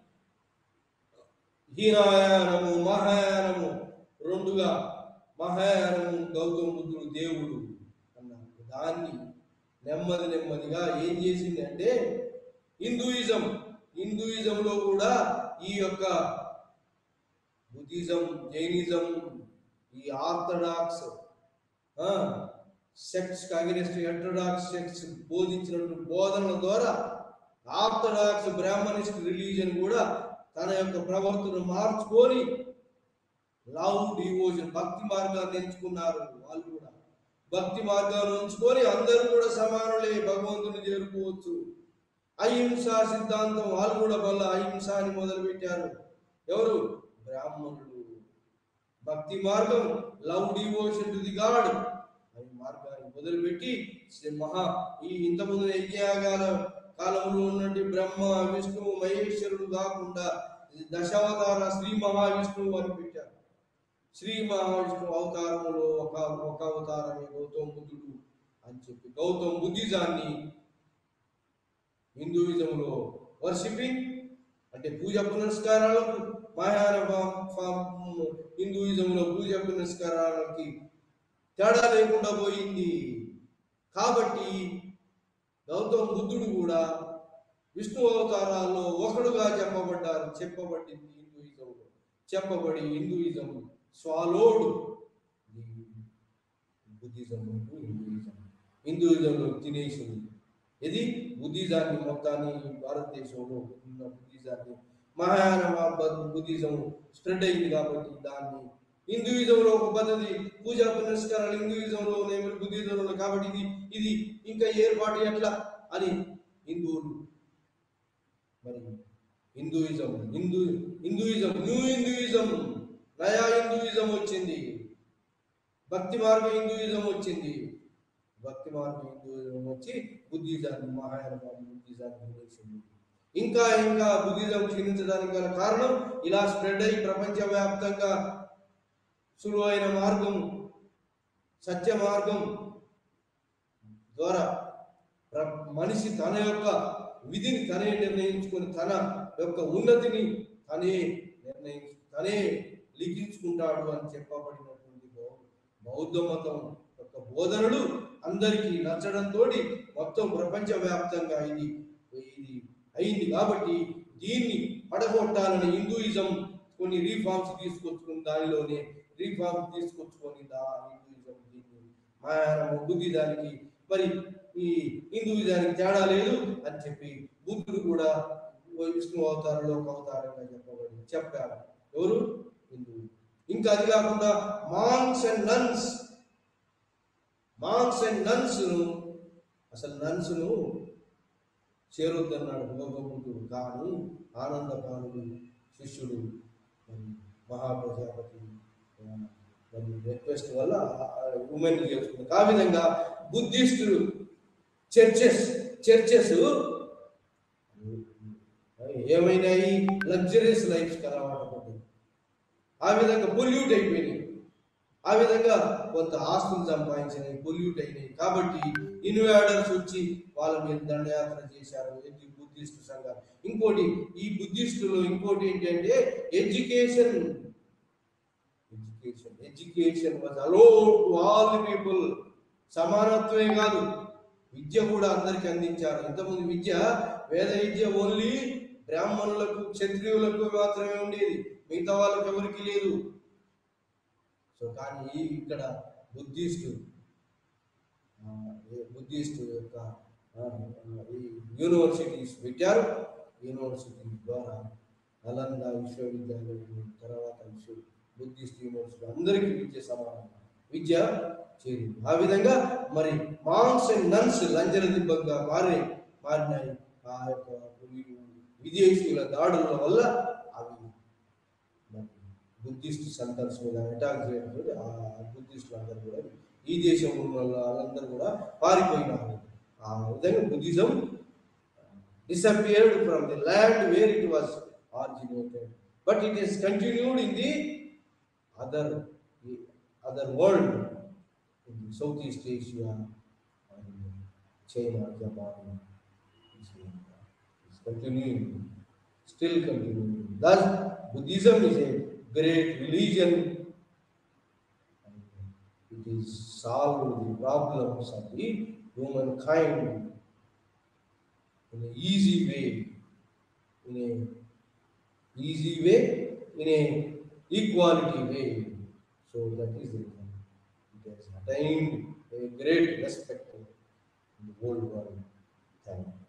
హీనయానము మహాయానము రెండుగా, మహాయానము గౌతమ బుద్ధుడు దేవుడు అన్నారు. దాన్ని నెమ్మది నెమ్మదిగా ఏం చేసింది అంటే హిందూయిజం హిందూయిజంలో కూడా ఈ యొక్క బుద్ధిజం, జైనిజం, ఈ orthodox sects against heterodox sects బోధించినటువంటి బోధనల ద్వారా ఆర్థడాక్స్ బ్రాహ్మణిస్ట్ రిలీజన్ కూడా తన యొక్క ప్రవర్తన మార్చుకొని లవ్ డివోషన్ భక్తి మార్గాన్ని ఎంచుకున్నారు. వాళ్ళు కూడా భక్తి మార్గాన్ని ఎంచుకొని అందరూ కూడా సమానులే, భగవంతుని చేరుకోవచ్చు. అహింసా సిద్ధాంతం వాళ్ళు కూడా వల్ల అహింస అని మొదలు పెట్టారు. ఎవరు? బ్రాహ్మణులు. భక్తి మార్గం love devotion to the God అనే మార్గాన్ని మొదలుపెట్టి మహా ఈ ఇంతకుముందు యజ్ఞయాగాల కాలంలో ఉన్నటువంటి బ్రహ్మ విష్ణువు మహేశ్వరుడు కాకుండా దశావతార శ్రీ మహావిష్ణువు అని పెట్టారు. శ్రీ మహావిష్ణువు అవతారంలో ఒక ఒక అవతారమే గౌతమ బుద్ధుడు అని చెప్పి గౌతమ బుద్ధిజాన్ని హిందూయిజంలో వర్షిపింగ్ అంటే పూజ పునస్కారాలకు, మహాయాన హిందూయిజంలో పూజ పునస్కారాలకి తేడా లేకుండా పోయింది. కాబట్టి గౌతమ బుద్ధుడు కూడా విష్ణు అవతారాల్లో ఒకడుగా చెప్పబడ్డారు చెప్పబడింది హిందూయిజంలో చెప్పబడి హిందూయిజం స్వాలోడు బుద్ధిజం హిందూయిజం హిందూయిజంలో తినేసింది. ఇది బుద్ధిజాన్ని మొత్తాన్ని భారతదేశంలో ఉన్న బుద్ధిజాన్ని మహాయాన బుద్ధిజం స్ప్రెడ్ అయింది. కాబట్టి దాన్ని హిందూయిజంలో ఒక పద్ధతి పూజా పునస్కారాలు హిందూయిజంలో బుద్ధిజంలో కాబట్టి ఇది ఇది ఇంకా ఏర్పాటు ఎట్లా అని హిందువులు మరి Hinduism Hindu Hinduism new Hinduism నయా హిందూయిజం వచ్చింది. భక్తి మార్గ హిందూయిజం వచ్చింది. భక్తి మార్గ హిందూయిజం వచ్చి బుద్ధిజాన్ని మహాయాన బుద్ధిజాన్ని చేసింది. ఇంకా ఇంకా బుద్ధిజం క్షీణించడానికి గల కారణం ఇలా స్ప్రెడ్ అయ్యి ప్రపంచవ్యాప్తంగా సులువైన మార్గం సత్య మార్గం ద్వారా మనిషి తన యొక్క విధిని తనే నిర్ణయించుకొని తన యొక్క ఉన్నతిని తనే నిర్ణయించు తనే లిఖించుకుంటాడు అని చెప్పబడినటువంటి బౌద్ధ మతం యొక్క బోధనలు అందరికీ నచ్చడంతో మొత్తం ప్రపంచవ్యాప్తంగా ఇది ఇది అయింది. కాబట్టి దీన్ని పడగొట్టాలని హిందూయిజం కొన్ని రీఫార్మ్స్ తీసుకొచ్చుకుని దానిలోనే రీఫార్మ్స్ తీసుకొచ్చుకొని దా హిందూయిజం దీన్ని మహాయాన బుద్ధిజానికి మరి ఈ హిందూయిజానికి తేడా లేదు అని చెప్పి బుద్ధుడు కూడా విష్ణు అవతారంలో ఒక అవతారంగా చెప్పబడి చెప్పారు. ఎవరు? హిందువులు. ఇంకా అది కాకుండా monks and nuns monks and nuns ను అసలు నన్స్ ను చేరొద్దన్నాడు భగవంతుడు. కానీ ఆనందపానుడు శిష్యుడు మహాప్రజాపతి రిక్వెస్ట్ వల్ల ఉమెన్ చేసుకుంది. ఆ విధంగా బుద్ధిస్టులు చర్చెస్ చర్చెస్ ఏమైనాయి? లగ్జరీస్ లైఫ్ అలవాటు పడ్డాయి. ఆ విధంగా పొల్యూట్ అయిపోయినాయి. ఆ విధంగా కొంత ఆస్తులు సంపాదించినాయి, పొల్యూట్ అయినాయి. కాబట్టి ఇన్వైడర్స్ వచ్చి వాళ్ళ మీద దండయాత్ర చేశారు బుద్ధిస్ట్ సంఘాలు. ఇంకోటి ఈ బుద్ధిస్టులో ఇంకోటి ఏంటంటే education education education was allowed to all the people. సమానత్వమే కాదు, విద్య కూడా అందరికి అందించారు. ఇంతకుముందు విద్య వేద విద్య ఓన్లీ బ్రాహ్మణులకు క్షత్రియులకు మాత్రమే ఉండేది, మిగతా వాళ్ళకి ఎవరికి లేదు. సో కానీ ఇక్కడ బుద్ధిస్టు బుద్ధిస్టు యొక్క యూనివర్సిటీస్ పెట్టారు. యూనివర్సిటీ ద్వారా నలంద విశ్వవిద్యాలయం తర్వాత విశ్వ బుద్ధిస్ట్ యూనివర్సిటీ అందరికీ విద్య సమానం విద్య చేరింది. ఆ విధంగా మరి మాంక్స్ అండ్ నన్స్ లంజన దిబ్బగా మారి మారినాయి. ఆ యొక్క విదేశీయుల దాడుల వల్ల అవి బుద్ధిస్ట్ సెంటర్స్ మీద అటాక్ చేయడం ఆ బుద్ధిస్టులు అందరూ కూడా ఈ దేశం ఉన్న వాళ్ళందరూ కూడా పారిపోయినారు. ఆ విధంగా Buddhism disappeared from the land where it was originated, but it is continued in the other other world in Southeast Asia and China, Japan is, is continuing, still continuing. Thus, Buddhism is a great religion and it is solved the problems of the humankind in an easy way, in a easy way, in a equality way. So that is the reason it has attained a great respect in the whole world. Thank you.